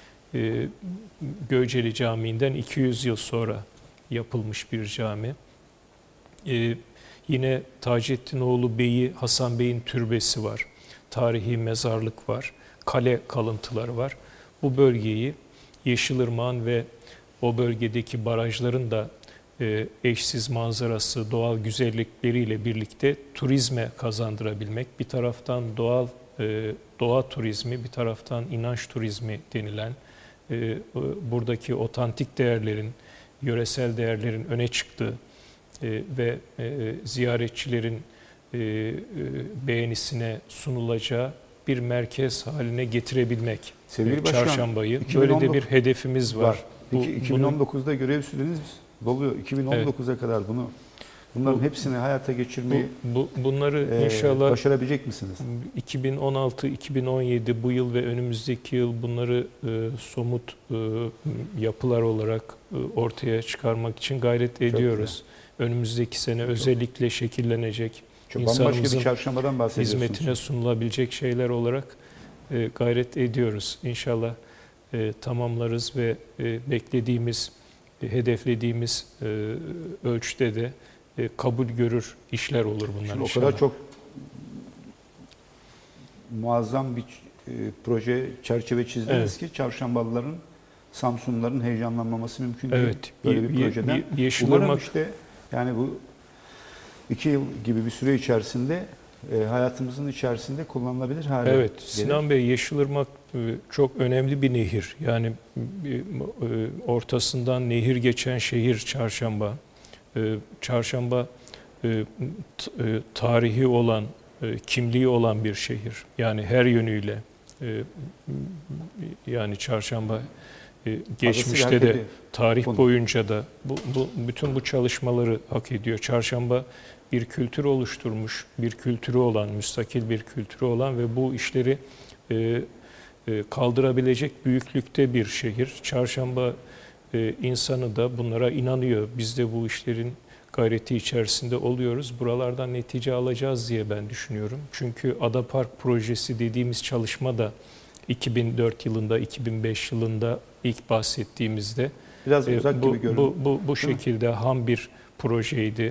Göceli Camii'nden 200 yıl sonra yapılmış bir cami. Yine Taceddinoğlu Bey'i, Hasan Bey'in türbesi var. Tarihi mezarlık var. Kale kalıntıları var. Bu bölgeyi Yeşilırmak'ın ve o bölgedeki barajların da eşsiz manzarası, doğal güzellikleriyle birlikte turizme kazandırabilmek, bir taraftan doğa turizmi, bir taraftan inanç turizmi denilen buradaki otantik değerlerin, yöresel değerlerin öne çıktığı ve ziyaretçilerin beğenisine sunulacağı bir merkez haline getirebilmek Çarşambayı. Böyle de bir hedefimiz var. Peki 2019'da görev süreniz doluyor. 2019'a kadar bunların hepsini hayata geçirmeyi bunları inşallah başarabilecek misiniz? 2016, 2017 bu yıl ve önümüzdeki yıl bunları somut yapılar olarak ortaya çıkarmak için gayret ediyoruz. Önümüzdeki sene özellikle şekillenecek, insanımızın hizmetine sunulabilecek şeyler olarak gayret ediyoruz. İnşallah tamamlarız ve beklediğimiz, hedeflediğimiz ölçüde de kabul görür işler olur bunlar Şimdi inşallah. O kadar çok muazzam bir proje çerçeve çizdiniz ki Çarşambalıların, Samsunluların heyecanlanmaması mümkün değil. Evet, Böyle bir projeden. Umarım işte yani bu 2 yıl gibi bir süre içerisinde hayatımızın içerisinde kullanılabilir hale gelir. Evet, Sinan Bey, Yeşilırmak çok önemli bir nehir. Yani ortasından nehir geçen şehir Çarşamba. Çarşamba tarihi olan, kimliği olan bir şehir. Yani her yönüyle Yani Çarşamba geçmişte de tarih boyunca da bütün bu çalışmaları hak ediyor. Çarşamba bir kültür oluşturmuş, bir kültürü olan, müstakil bir kültürü olan ve bu işleri kaldırabilecek büyüklükte bir şehir. Çarşamba insanı da bunlara inanıyor. Biz de bu işlerin gayreti içerisinde oluyoruz. Buralardan netice alacağız diye ben düşünüyorum. Çünkü Ada Park projesi dediğimiz çalışma da 2004 yılında, 2005 yılında ilk bahsettiğimizde biraz uzak gibi görünüyor. Bu şekilde ham bir projeydi.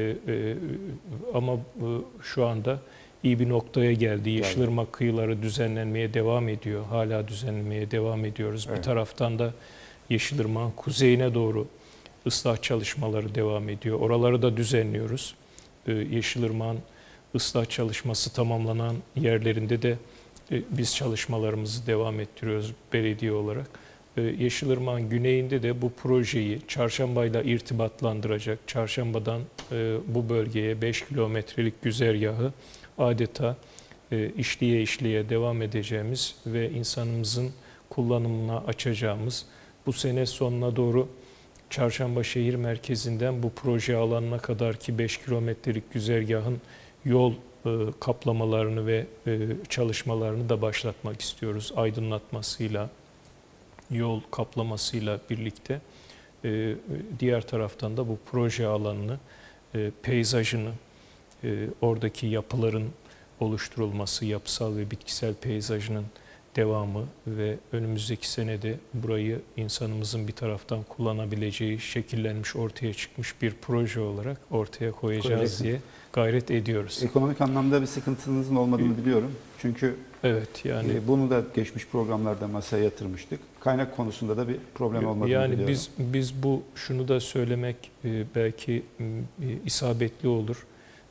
Ama şu anda iyi bir noktaya geldi. Yeşilırmak kıyıları düzenlenmeye devam ediyor. Hala düzenlemeye devam ediyoruz. Evet. Bir taraftan da Yeşilırmak'ın kuzeyine doğru ıslah çalışmaları devam ediyor. Oraları da düzenliyoruz. Yeşilırmak'ın ıslah çalışması tamamlanan yerlerinde de biz çalışmalarımızı devam ettiriyoruz belediye olarak. Yeşilırmak'ın güneyinde de bu projeyi Çarşamba'yla irtibatlandıracak, Çarşamba'dan bu bölgeye 5 kilometrelik güzergahı adeta işleye işleye devam edeceğimiz ve insanımızın kullanımına açacağımız, bu sene sonuna doğru Çarşamba şehir merkezinden bu proje alanına kadar ki 5 kilometrelik güzergahın yol kaplamalarını ve çalışmalarını da başlatmak istiyoruz. Aydınlatmasıyla, yol kaplamasıyla birlikte. Diğer taraftan da bu proje alanını, peyzajını, oradaki yapıların oluşturulması, yapısal ve bitkisel peyzajının devamı ve önümüzdeki senede burayı insanımızın bir taraftan kullanabileceği şekillenmiş, ortaya çıkmış bir proje olarak ortaya koyacağız diye gayret ediyoruz. Ekonomik anlamda bir sıkıntınızın olmadığını biliyorum. Çünkü evet, yani bunu da geçmiş programlarda masaya yatırmıştık. Kaynak konusunda da bir problem olmadığını biliyorum. Yani biz şunu da söylemek belki isabetli olur.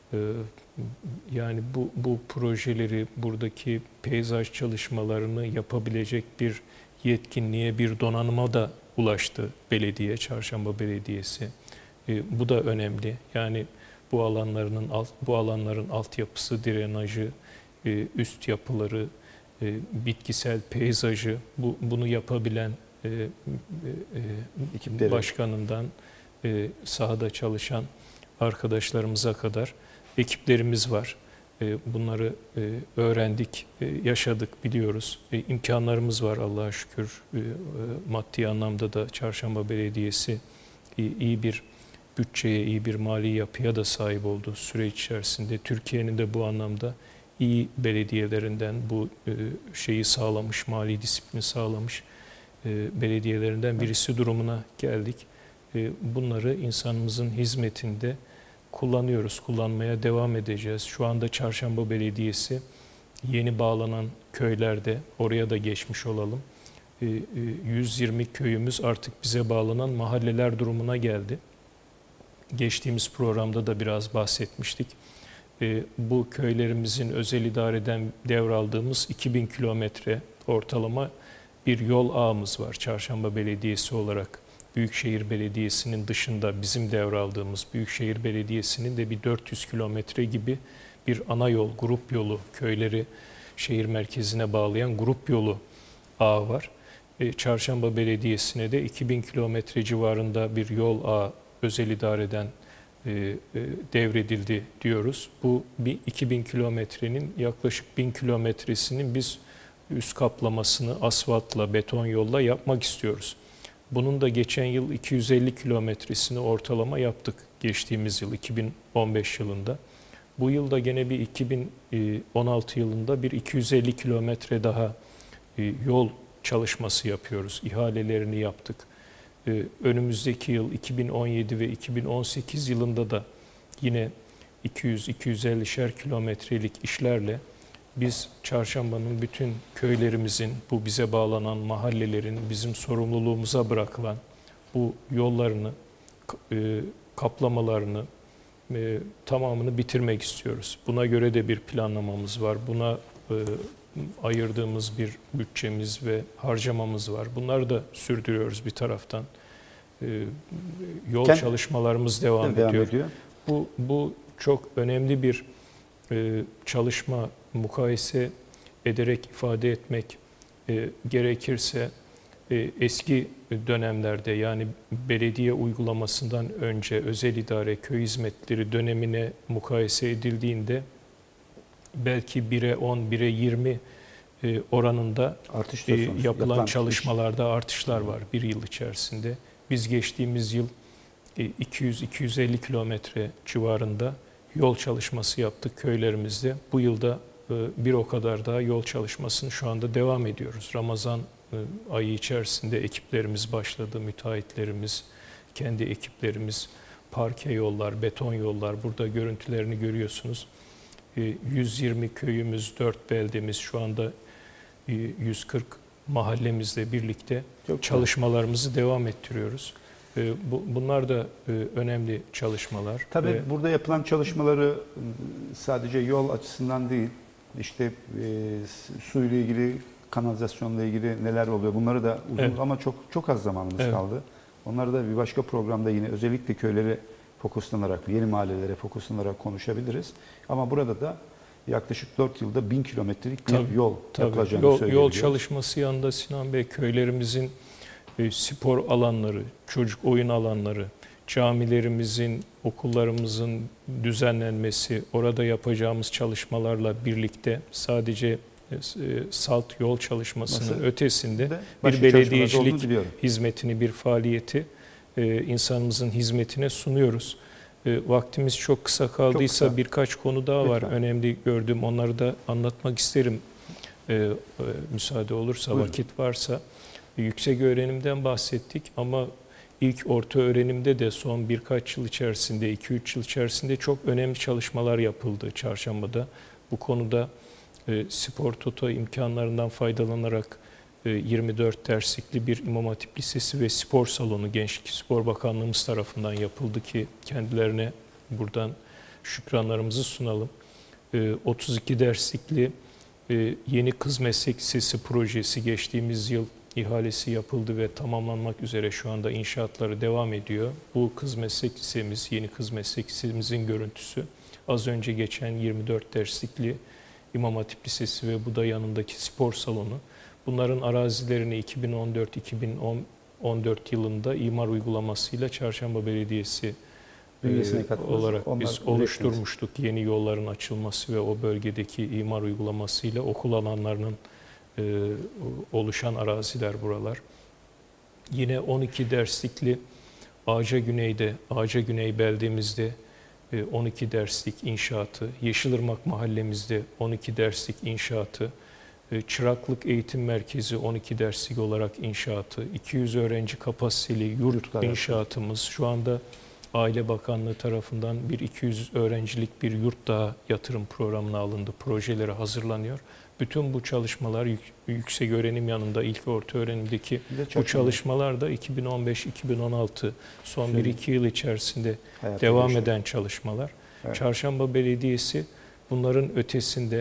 Yani bu projeleri, buradaki peyzaj çalışmalarını yapabilecek bir yetkinliğe, bir donanıma da ulaştı belediye, Çarşamba Belediyesi. Bu da önemli. Yani bu alanların altyapısı, drenajı, üst yapıları, bitkisel peyzajı, bunu yapabilen başkanından sahada çalışan arkadaşlarımıza kadar ekiplerimiz var. Bunları öğrendik, yaşadık, biliyoruz. İmkanlarımız var Allah'a şükür. Maddi anlamda da Çarşamba Belediyesi iyi bir bütçeye, iyi bir mali yapıya da sahip olduğu süreç içerisinde. Türkiye'nin de bu anlamda iyi belediyelerinden bu şeyi sağlamış, mali disiplini sağlamış belediyelerinden birisi durumuna geldik. Bunları insanımızın hizmetinde kullanıyoruz, kullanmaya devam edeceğiz. Şu anda Çarşamba Belediyesi yeni bağlanan köylerde, oraya da geçmiş olalım. 120 köyümüz artık bize bağlanan mahalleler durumuna geldi. Geçtiğimiz programda da biraz bahsetmiştik. Bu köylerimizin özel idareden devraldığımız 2000 kilometre ortalama bir yol ağımız var Çarşamba Belediyesi olarak. Büyükşehir Belediyesi'nin dışında bizim devraldığımız Büyükşehir Belediyesi'nin de bir 400 kilometre gibi bir ana yol, grup yolu, köyleri şehir merkezine bağlayan grup yolu ağı var. Çarşamba Belediyesi'ne de 2000 kilometre civarında bir yol ağı özel idareden devredildi diyoruz. Bu 2000 kilometrenin yaklaşık 1000 kilometresinin biz üst kaplamasını asfaltla, beton yolla yapmak istiyoruz. Bunun da geçen yıl 250 kilometresini ortalama yaptık geçtiğimiz yıl 2015 yılında. Bu yıl da gene bir 2016 yılında bir 250 kilometre daha yol çalışması yapıyoruz. İhalelerini yaptık. Önümüzdeki yıl 2017 ve 2018 yılında da yine 200-250'şer kilometrelik işlerle biz Çarşamba'nın bütün köylerimizin, bu bize bağlanan mahallelerin bizim sorumluluğumuza bırakılan bu yollarını, kaplamalarını tamamını bitirmek istiyoruz. Buna göre de bir planlamamız var. Buna ayırdığımız bir bütçemiz ve harcamamız var. Bunları da sürdürüyoruz bir taraftan. Yol çalışmalarımız devam ediyor. Bu çok önemli bir çalışma, mukayese ederek ifade etmek gerekirse eski dönemlerde, yani belediye uygulamasından önce özel idare köy hizmetleri dönemine mukayese edildiğinde belki 1'e 10, 1'e 20 oranında yapılan çalışmalarda artışlar var bir yıl içerisinde. Biz geçtiğimiz yıl 200-250 kilometre civarında yol çalışması yaptık köylerimizde. Bu yılda bir o kadar daha yol çalışmasını şu anda devam ediyoruz. Ramazan ayı içerisinde ekiplerimiz başladı, müteahhitlerimiz, kendi ekiplerimiz, parke yollar, beton yollar, burada görüntülerini görüyorsunuz. 120 köyümüz, 4 beldemiz, şu anda 140 mahallemizle birlikte çalışmalarımızı devam ettiriyoruz. Bunlar da önemli çalışmalar. Tabii burada yapılan çalışmaları sadece yol açısından değil, işte suyla ilgili, kanalizasyonla ilgili neler oluyor, bunları da uzun ama çok az zamanımız kaldı. Onları da bir başka programda yine özellikle köylere fokuslanarak, yeni mahallelere fokuslanarak konuşabiliriz. Ama burada da yaklaşık 4 yılda 1000 kilometrelik bir yol yapılacağını söylüyoruz. Yol çalışması yanında Sinan Bey, köylerimizin spor alanları, çocuk oyun alanları, camilerimizin, okullarımızın düzenlenmesi, orada yapacağımız çalışmalarla birlikte sadece salt yol çalışmasının ötesinde bir belediyecilik hizmetini, bir faaliyeti insanımızın hizmetine sunuyoruz. Vaktimiz çok kısa kaldıysa birkaç konu daha var önemli gördüğüm, onları da anlatmak isterim müsaade olursa. Buyurun. Vakit varsa. Yüksek öğrenimden bahsettik ama ilk orta öğrenimde de son birkaç yıl içerisinde, 2-3 yıl içerisinde çok önemli çalışmalar yapıldı Çarşamba'da. Bu konuda Spor Toto imkanlarından faydalanarak 24 derslikli bir İmam Hatip Lisesi ve spor salonu Gençlik Spor Bakanlığımız tarafından yapıldı ki kendilerine buradan şükranlarımızı sunalım. 32 derslikli yeni kız meslek lisesi projesi geçtiğimiz yıl ihalesi yapıldı ve tamamlanmak üzere, şu anda inşaatları devam ediyor. Bu kız meslek lisemiz, yeni kız meslek lisemizin görüntüsü. Az önce geçen 24 derslikli İmam Hatip Lisesi ve bu da yanındaki spor salonu. Bunların arazilerini 2014 yılında imar uygulamasıyla Çarşamba Belediyesi olarak biz oluşturmuştuk. Yeni yolların açılması ve o bölgedeki imar uygulamasıyla okul alanlarının oluşan araziler buralar. Yine 12 derslikli Ağaca Güney beldemizde 12 derslik inşaatı, Yeşilırmak mahallemizde 12 derslik inşaatı, Çıraklık Eğitim Merkezi 12 derslik olarak inşaatı, 200 öğrenci kapasiteli yurt inşaatımız, şu anda Aile Bakanlığı tarafından bir 200 öğrencilik bir yurt daha yatırım programına alındı, projeleri hazırlanıyor. Bütün bu çalışmalar yüksek öğrenim yanında ilk orta öğrenimdeki bu çalışmalar da 2015-2016 son 1-2 yıl içerisinde devam eden çalışmalar. Evet. Çarşamba Belediyesi bunların ötesinde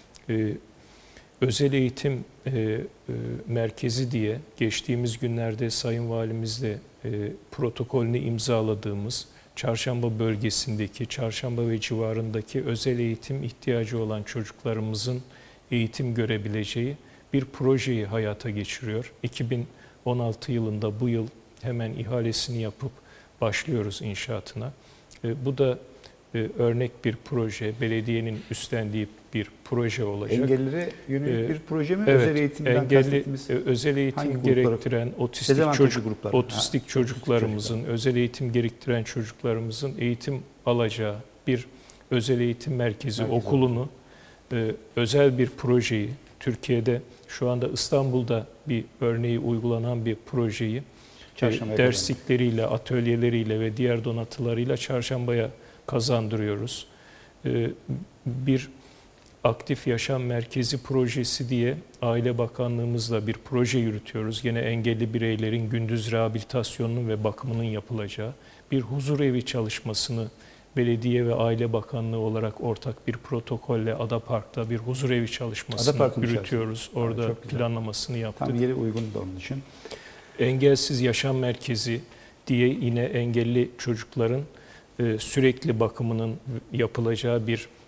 özel eğitim merkezi diye geçtiğimiz günlerde Sayın Valimizle protokolünü imzaladığımız Çarşamba bölgesindeki, Çarşamba ve civarındaki özel eğitim ihtiyacı olan çocuklarımızın eğitim görebileceği bir projeyi hayata geçiriyor. 2016 yılında bu yıl hemen ihalesini yapıp başlıyoruz inşaatına. Bu da örnek bir proje, belediyenin üstlendiği bir proje olacak. Engellilere yönelik bir proje mi? Evet, özel eğitimden özel eğitim gerektiren otistik çocuklarımızın, özel eğitim gerektiren çocuklarımızın eğitim alacağı bir özel eğitim merkezi okulunu, özel bir projeyi, Türkiye'de şu anda İstanbul'da bir örneği uygulanan bir projeyi derslikleriyle, atölyeleriyle ve diğer donatılarıyla Çarşamba'ya kazandırıyoruz. Bir aktif yaşam merkezi projesi diye Aile Bakanlığımızla bir proje yürütüyoruz. Yine engelli bireylerin gündüz rehabilitasyonunun ve bakımının yapılacağı bir huzur evi çalışmasını Belediye ve Aile Bakanlığı olarak ortak bir protokolle Adapark'ta bir huzur evi çalışmasını yürütüyoruz. Orada planlamasını yaptık. Tam yeri uygun da onun için. Engelsiz Yaşam Merkezi diye yine engelli çocukların sürekli bakımının yapılacağı bir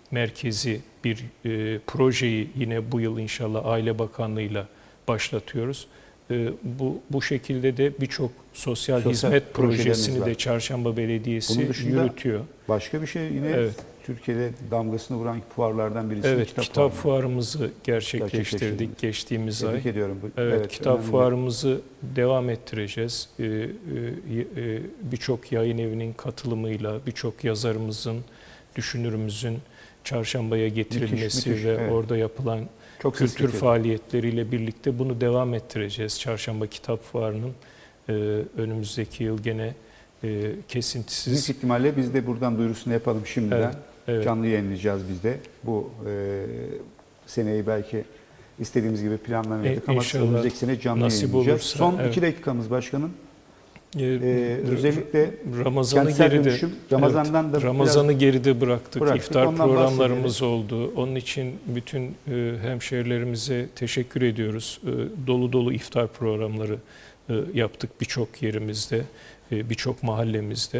merkezi bir projeyi yine bu yıl inşallah Aile Bakanlığı'yla başlatıyoruz. Bu şekilde de birçok sosyal hizmet projesini de Çarşamba Belediyesi yürütüyor. Başka bir şey yine Türkiye'de damgasını vuran fuarlardan birisi. Evet, kitap fuarımızı gerçekleştirdik geçtiğimiz ay. Tebrik ediyorum. Evet, kitap fuarımızı devam ettireceğiz. Birçok yayın evinin katılımıyla, birçok yazarımızın, düşünürümüzün Çarşamba'ya getirilmesi ve orada yapılan kültür faaliyetleriyle birlikte bunu devam ettireceğiz. Çarşamba Kitap Fuarı'nın önümüzdeki yıl gene kesintisiz. Büyük ihtimalle biz de buradan duyurusunu yapalım şimdiden. Evet. Canlı yayınlayacağız biz de. Bu seneyi belki istediğimiz gibi planlamadık ama önümüzdeki sene canlı yayınlayacağız. Olursa, son 2 dakikamız başkanım. Özellikle Ramazan'ı geride, Ramazan'dan da Ramazan'ı geride bıraktık. İftar programlarımız oldu. Onun için bütün hemşehrilerimize teşekkür ediyoruz. Dolu dolu iftar programları yaptık birçok yerimizde, birçok mahallemizde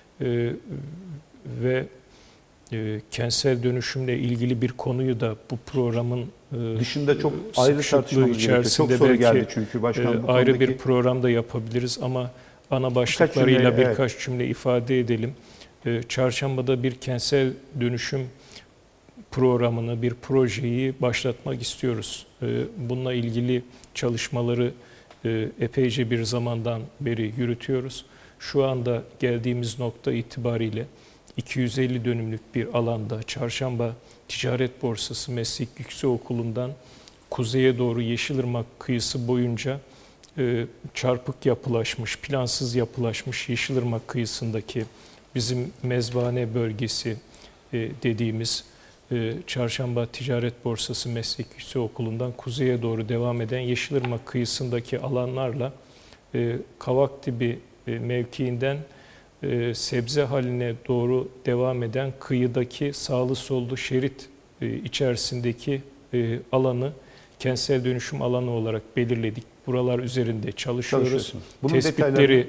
ve kentsel dönüşümle ilgili bir konuyu da bu programın dışında çok ayrı tartışmamız gerekiyor. Çok soru geldi çünkü başkan bu ayrı bir programda yapabiliriz ama ana başlıklarıyla birkaç cümle ifade edelim. Çarşamba'da bir kentsel dönüşüm programını, bir projeyi başlatmak istiyoruz. Bununla ilgili çalışmaları epeyce bir zamandan beri yürütüyoruz. Şu anda geldiğimiz nokta itibariyle 250 dönümlük bir alanda Çarşamba Ticaret Borsası Meslek Yüksekokulu'ndan kuzeye doğru Yeşilırmak kıyısı boyunca çarpık yapılaşmış, plansız yapılaşmış Yeşilırmak kıyısındaki bizim mezbahane bölgesi dediğimiz Çarşamba Ticaret Borsası Meslek Yüksekokulu'ndan kuzeye doğru devam eden Yeşilırmak kıyısındaki alanlarla Kavakdibi mevkiinden sebze haline doğru devam eden kıyıdaki sağlı sollu şerit içerisindeki alanı kentsel dönüşüm alanı olarak belirledik. Buralar üzerinde çalışıyoruz. Tespitleri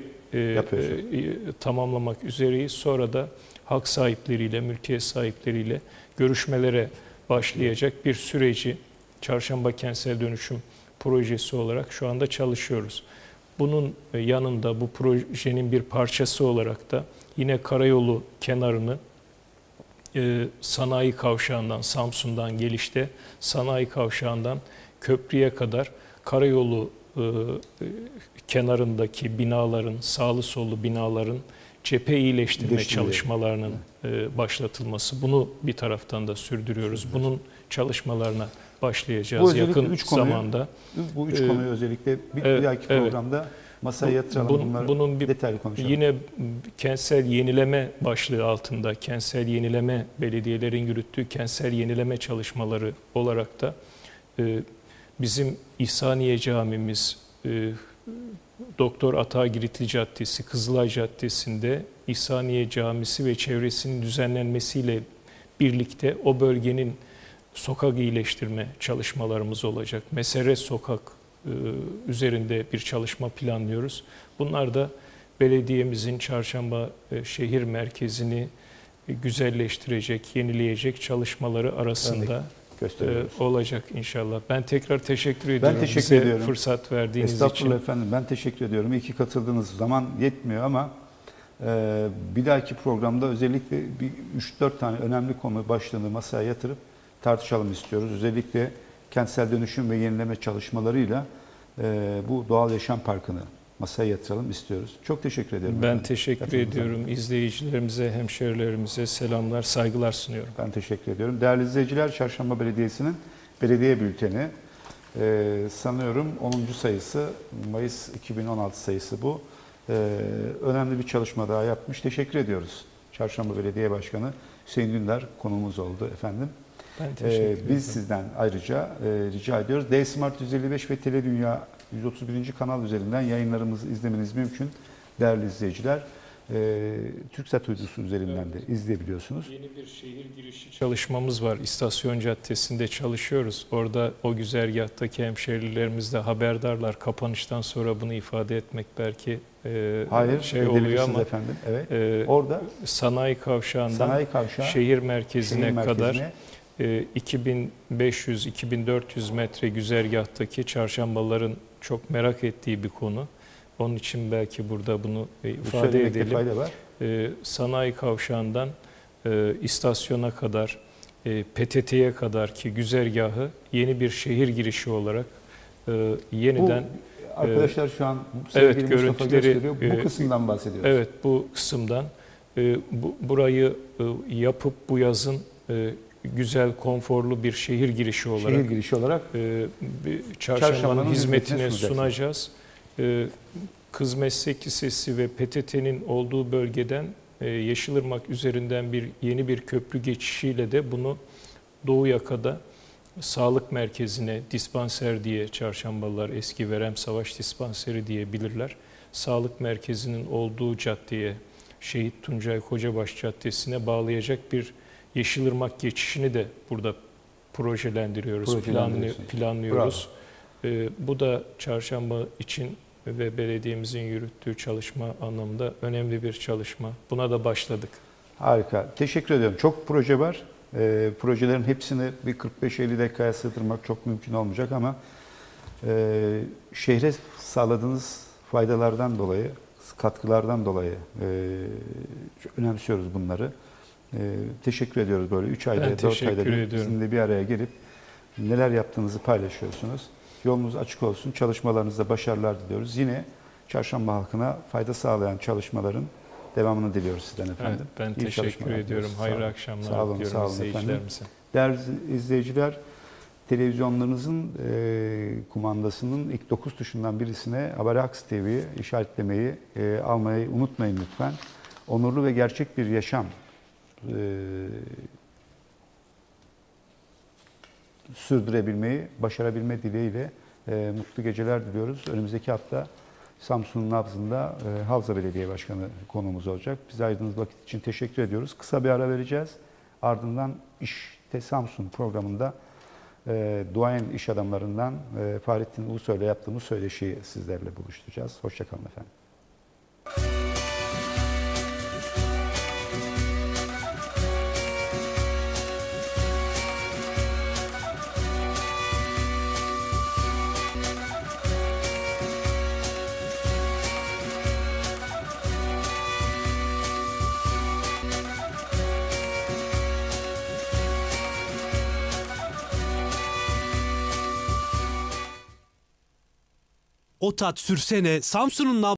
tamamlamak üzereyiz. Sonra da hak sahipleriyle, mülkiyet sahipleriyle görüşmelere başlayacak bir süreci Çarşamba Kentsel Dönüşüm Projesi olarak şu anda çalışıyoruz. Bunun yanında bu projenin bir parçası olarak da yine karayolu kenarını sanayi kavşağından, Samsun'dan gelişte sanayi kavşağından köprüye kadar karayolu kenarındaki binaların, sağlı sollu binaların cephe iyileştirme çalışmalarının başlatılması. Bunu bir taraftan da sürdürüyoruz. Bunun çalışmalarına başlayacağız yakın zamanda. Bu üç konuyu özellikle bir dahaki programda masaya yatıralım. Bunları detaylı konuşalım. Yine kentsel yenileme başlığı altında, kentsel yenileme, belediyelerin yürüttüğü kentsel yenileme çalışmaları olarak da bizim İhsaniye Camimiz, Doktor Ata Giritli Caddesi, Kızılay Caddesi'nde İhsaniye Camisi ve çevresinin düzenlenmesiyle birlikte o bölgenin sokak iyileştirme çalışmalarımız olacak. Meseret Sokak üzerinde bir çalışma planlıyoruz. Bunlar da belediyemizin Çarşamba şehir merkezini güzelleştirecek, yenileyecek çalışmaları arasında olacak inşallah. Ben tekrar teşekkür ediyorum. Ben teşekkür ediyorum. Fırsat verdiğiniz için. Estağfurullah efendim. Ben teşekkür ediyorum. İyi ki katıldığınız zaman yetmiyor ama bir dahaki programda özellikle bir 3-4 tane önemli konu başlığını masaya yatırıp tartışalım istiyoruz. Özellikle kentsel dönüşüm ve yenileme çalışmalarıyla bu doğal yaşam parkını masaya yatıralım istiyoruz. Çok teşekkür ederim. Ben teşekkür ediyorum. İzleyicilerimize, hemşehrilerimize selamlar, saygılar sunuyorum. Ben teşekkür ediyorum. Değerli izleyiciler, Çarşamba Belediyesi'nin belediye bülteni sanıyorum 10. sayısı, Mayıs 2016 sayısı bu. Önemli bir çalışma daha yapmış. Teşekkür ediyoruz. Çarşamba Belediye Başkanı Hüseyin Dündar konuğumuz oldu efendim. Biz sizden ayrıca rica ediyoruz. D-Smart 155 ve Tele Dünya 131. kanal üzerinden yayınlarımızı izlemeniz mümkün değerli izleyiciler. TürkSat uydusu üzerinden de izleyebiliyorsunuz. Yeni bir şehir girişi çalışmamız var. İstasyon Caddesi'nde çalışıyoruz. Orada o güzergahtaki hemşehrilerimiz de haberdarlar. Kapanıştan sonra bunu ifade etmek belki oluyor ama efendim. Evet. Orada sanayi kavşağından şehir merkezine kadar 2500-2400 metre güzergahtaki çarşambaların çok merak ettiği bir konu. Onun için belki burada bunu ifade edelim. Fayda var. Sanayi kavşağından istasyona kadar, PTT'ye kadar ki güzergahı yeni bir şehir girişi olarak yeniden... Arkadaşlar şu an sevgili Mustafa gösteriyor. Bu kısımdan bahsediyoruz. Evet, bu kısımdan. Burayı yapıp bu yazın güzel, konforlu bir şehir girişi olarak, çarşambanın hizmetine sunacağız. Kız Meslek Lisesi ve PTT'nin olduğu bölgeden Yeşilırmak üzerinden yeni bir köprü geçişiyle de bunu Doğu Yaka'da sağlık merkezine, dispanser diye Çarşambalılar eski Verem Savaş Dispanseri diye bilirler. Sağlık merkezinin olduğu caddeye, Şehit Tuncay Kocabaş Caddesi'ne bağlayacak bir Yeşilırmak geçişini de burada planlıyoruz. Bu da Çarşamba için ve belediyemizin yürüttüğü çalışma anlamında önemli bir çalışma. Buna da başladık. Harika. Teşekkür ediyorum. Çok proje var. Projelerin hepsini bir 45-50 dakikaya sığdırmak çok mümkün olmayacak ama şehre sağladığınız faydalardan dolayı, katkılardan dolayı önemsiyoruz bunları. Teşekkür ediyoruz böyle 3 ayda, 4 ayda bizimle bir araya gelip neler yaptığınızı paylaşıyorsunuz. Yolunuz açık olsun. Çalışmalarınızda başarılar diliyoruz. Yine Çarşamba halkına fayda sağlayan çalışmaların devamını diliyoruz sizden efendim. Evet, ben teşekkür ediyorum. Hayırlı akşamlar diliyorum izleyicilerimize. Değerli izleyiciler, televizyonlarınızın kumandasının ilk 9 tuşundan birisine Haberaks TV'yi işaretlemeyi almayı unutmayın lütfen. Onurlu ve gerçek bir yaşam sürdürebilmeyi, başarabilme dileğiyle mutlu geceler diliyoruz. Önümüzdeki hafta Samsun'un nabzında Havza Belediye Başkanı konuğumuz olacak. Bize ayırdığınız vakit için teşekkür ediyoruz. Kısa bir ara vereceğiz. Ardından İşte Samsun programında duayen iş adamlarından Fahrettin Ulusoy'la yaptığımız söyleşiyi sizlerle buluşturacağız. Hoşça kalın efendim. O tat sürsene Samsun'un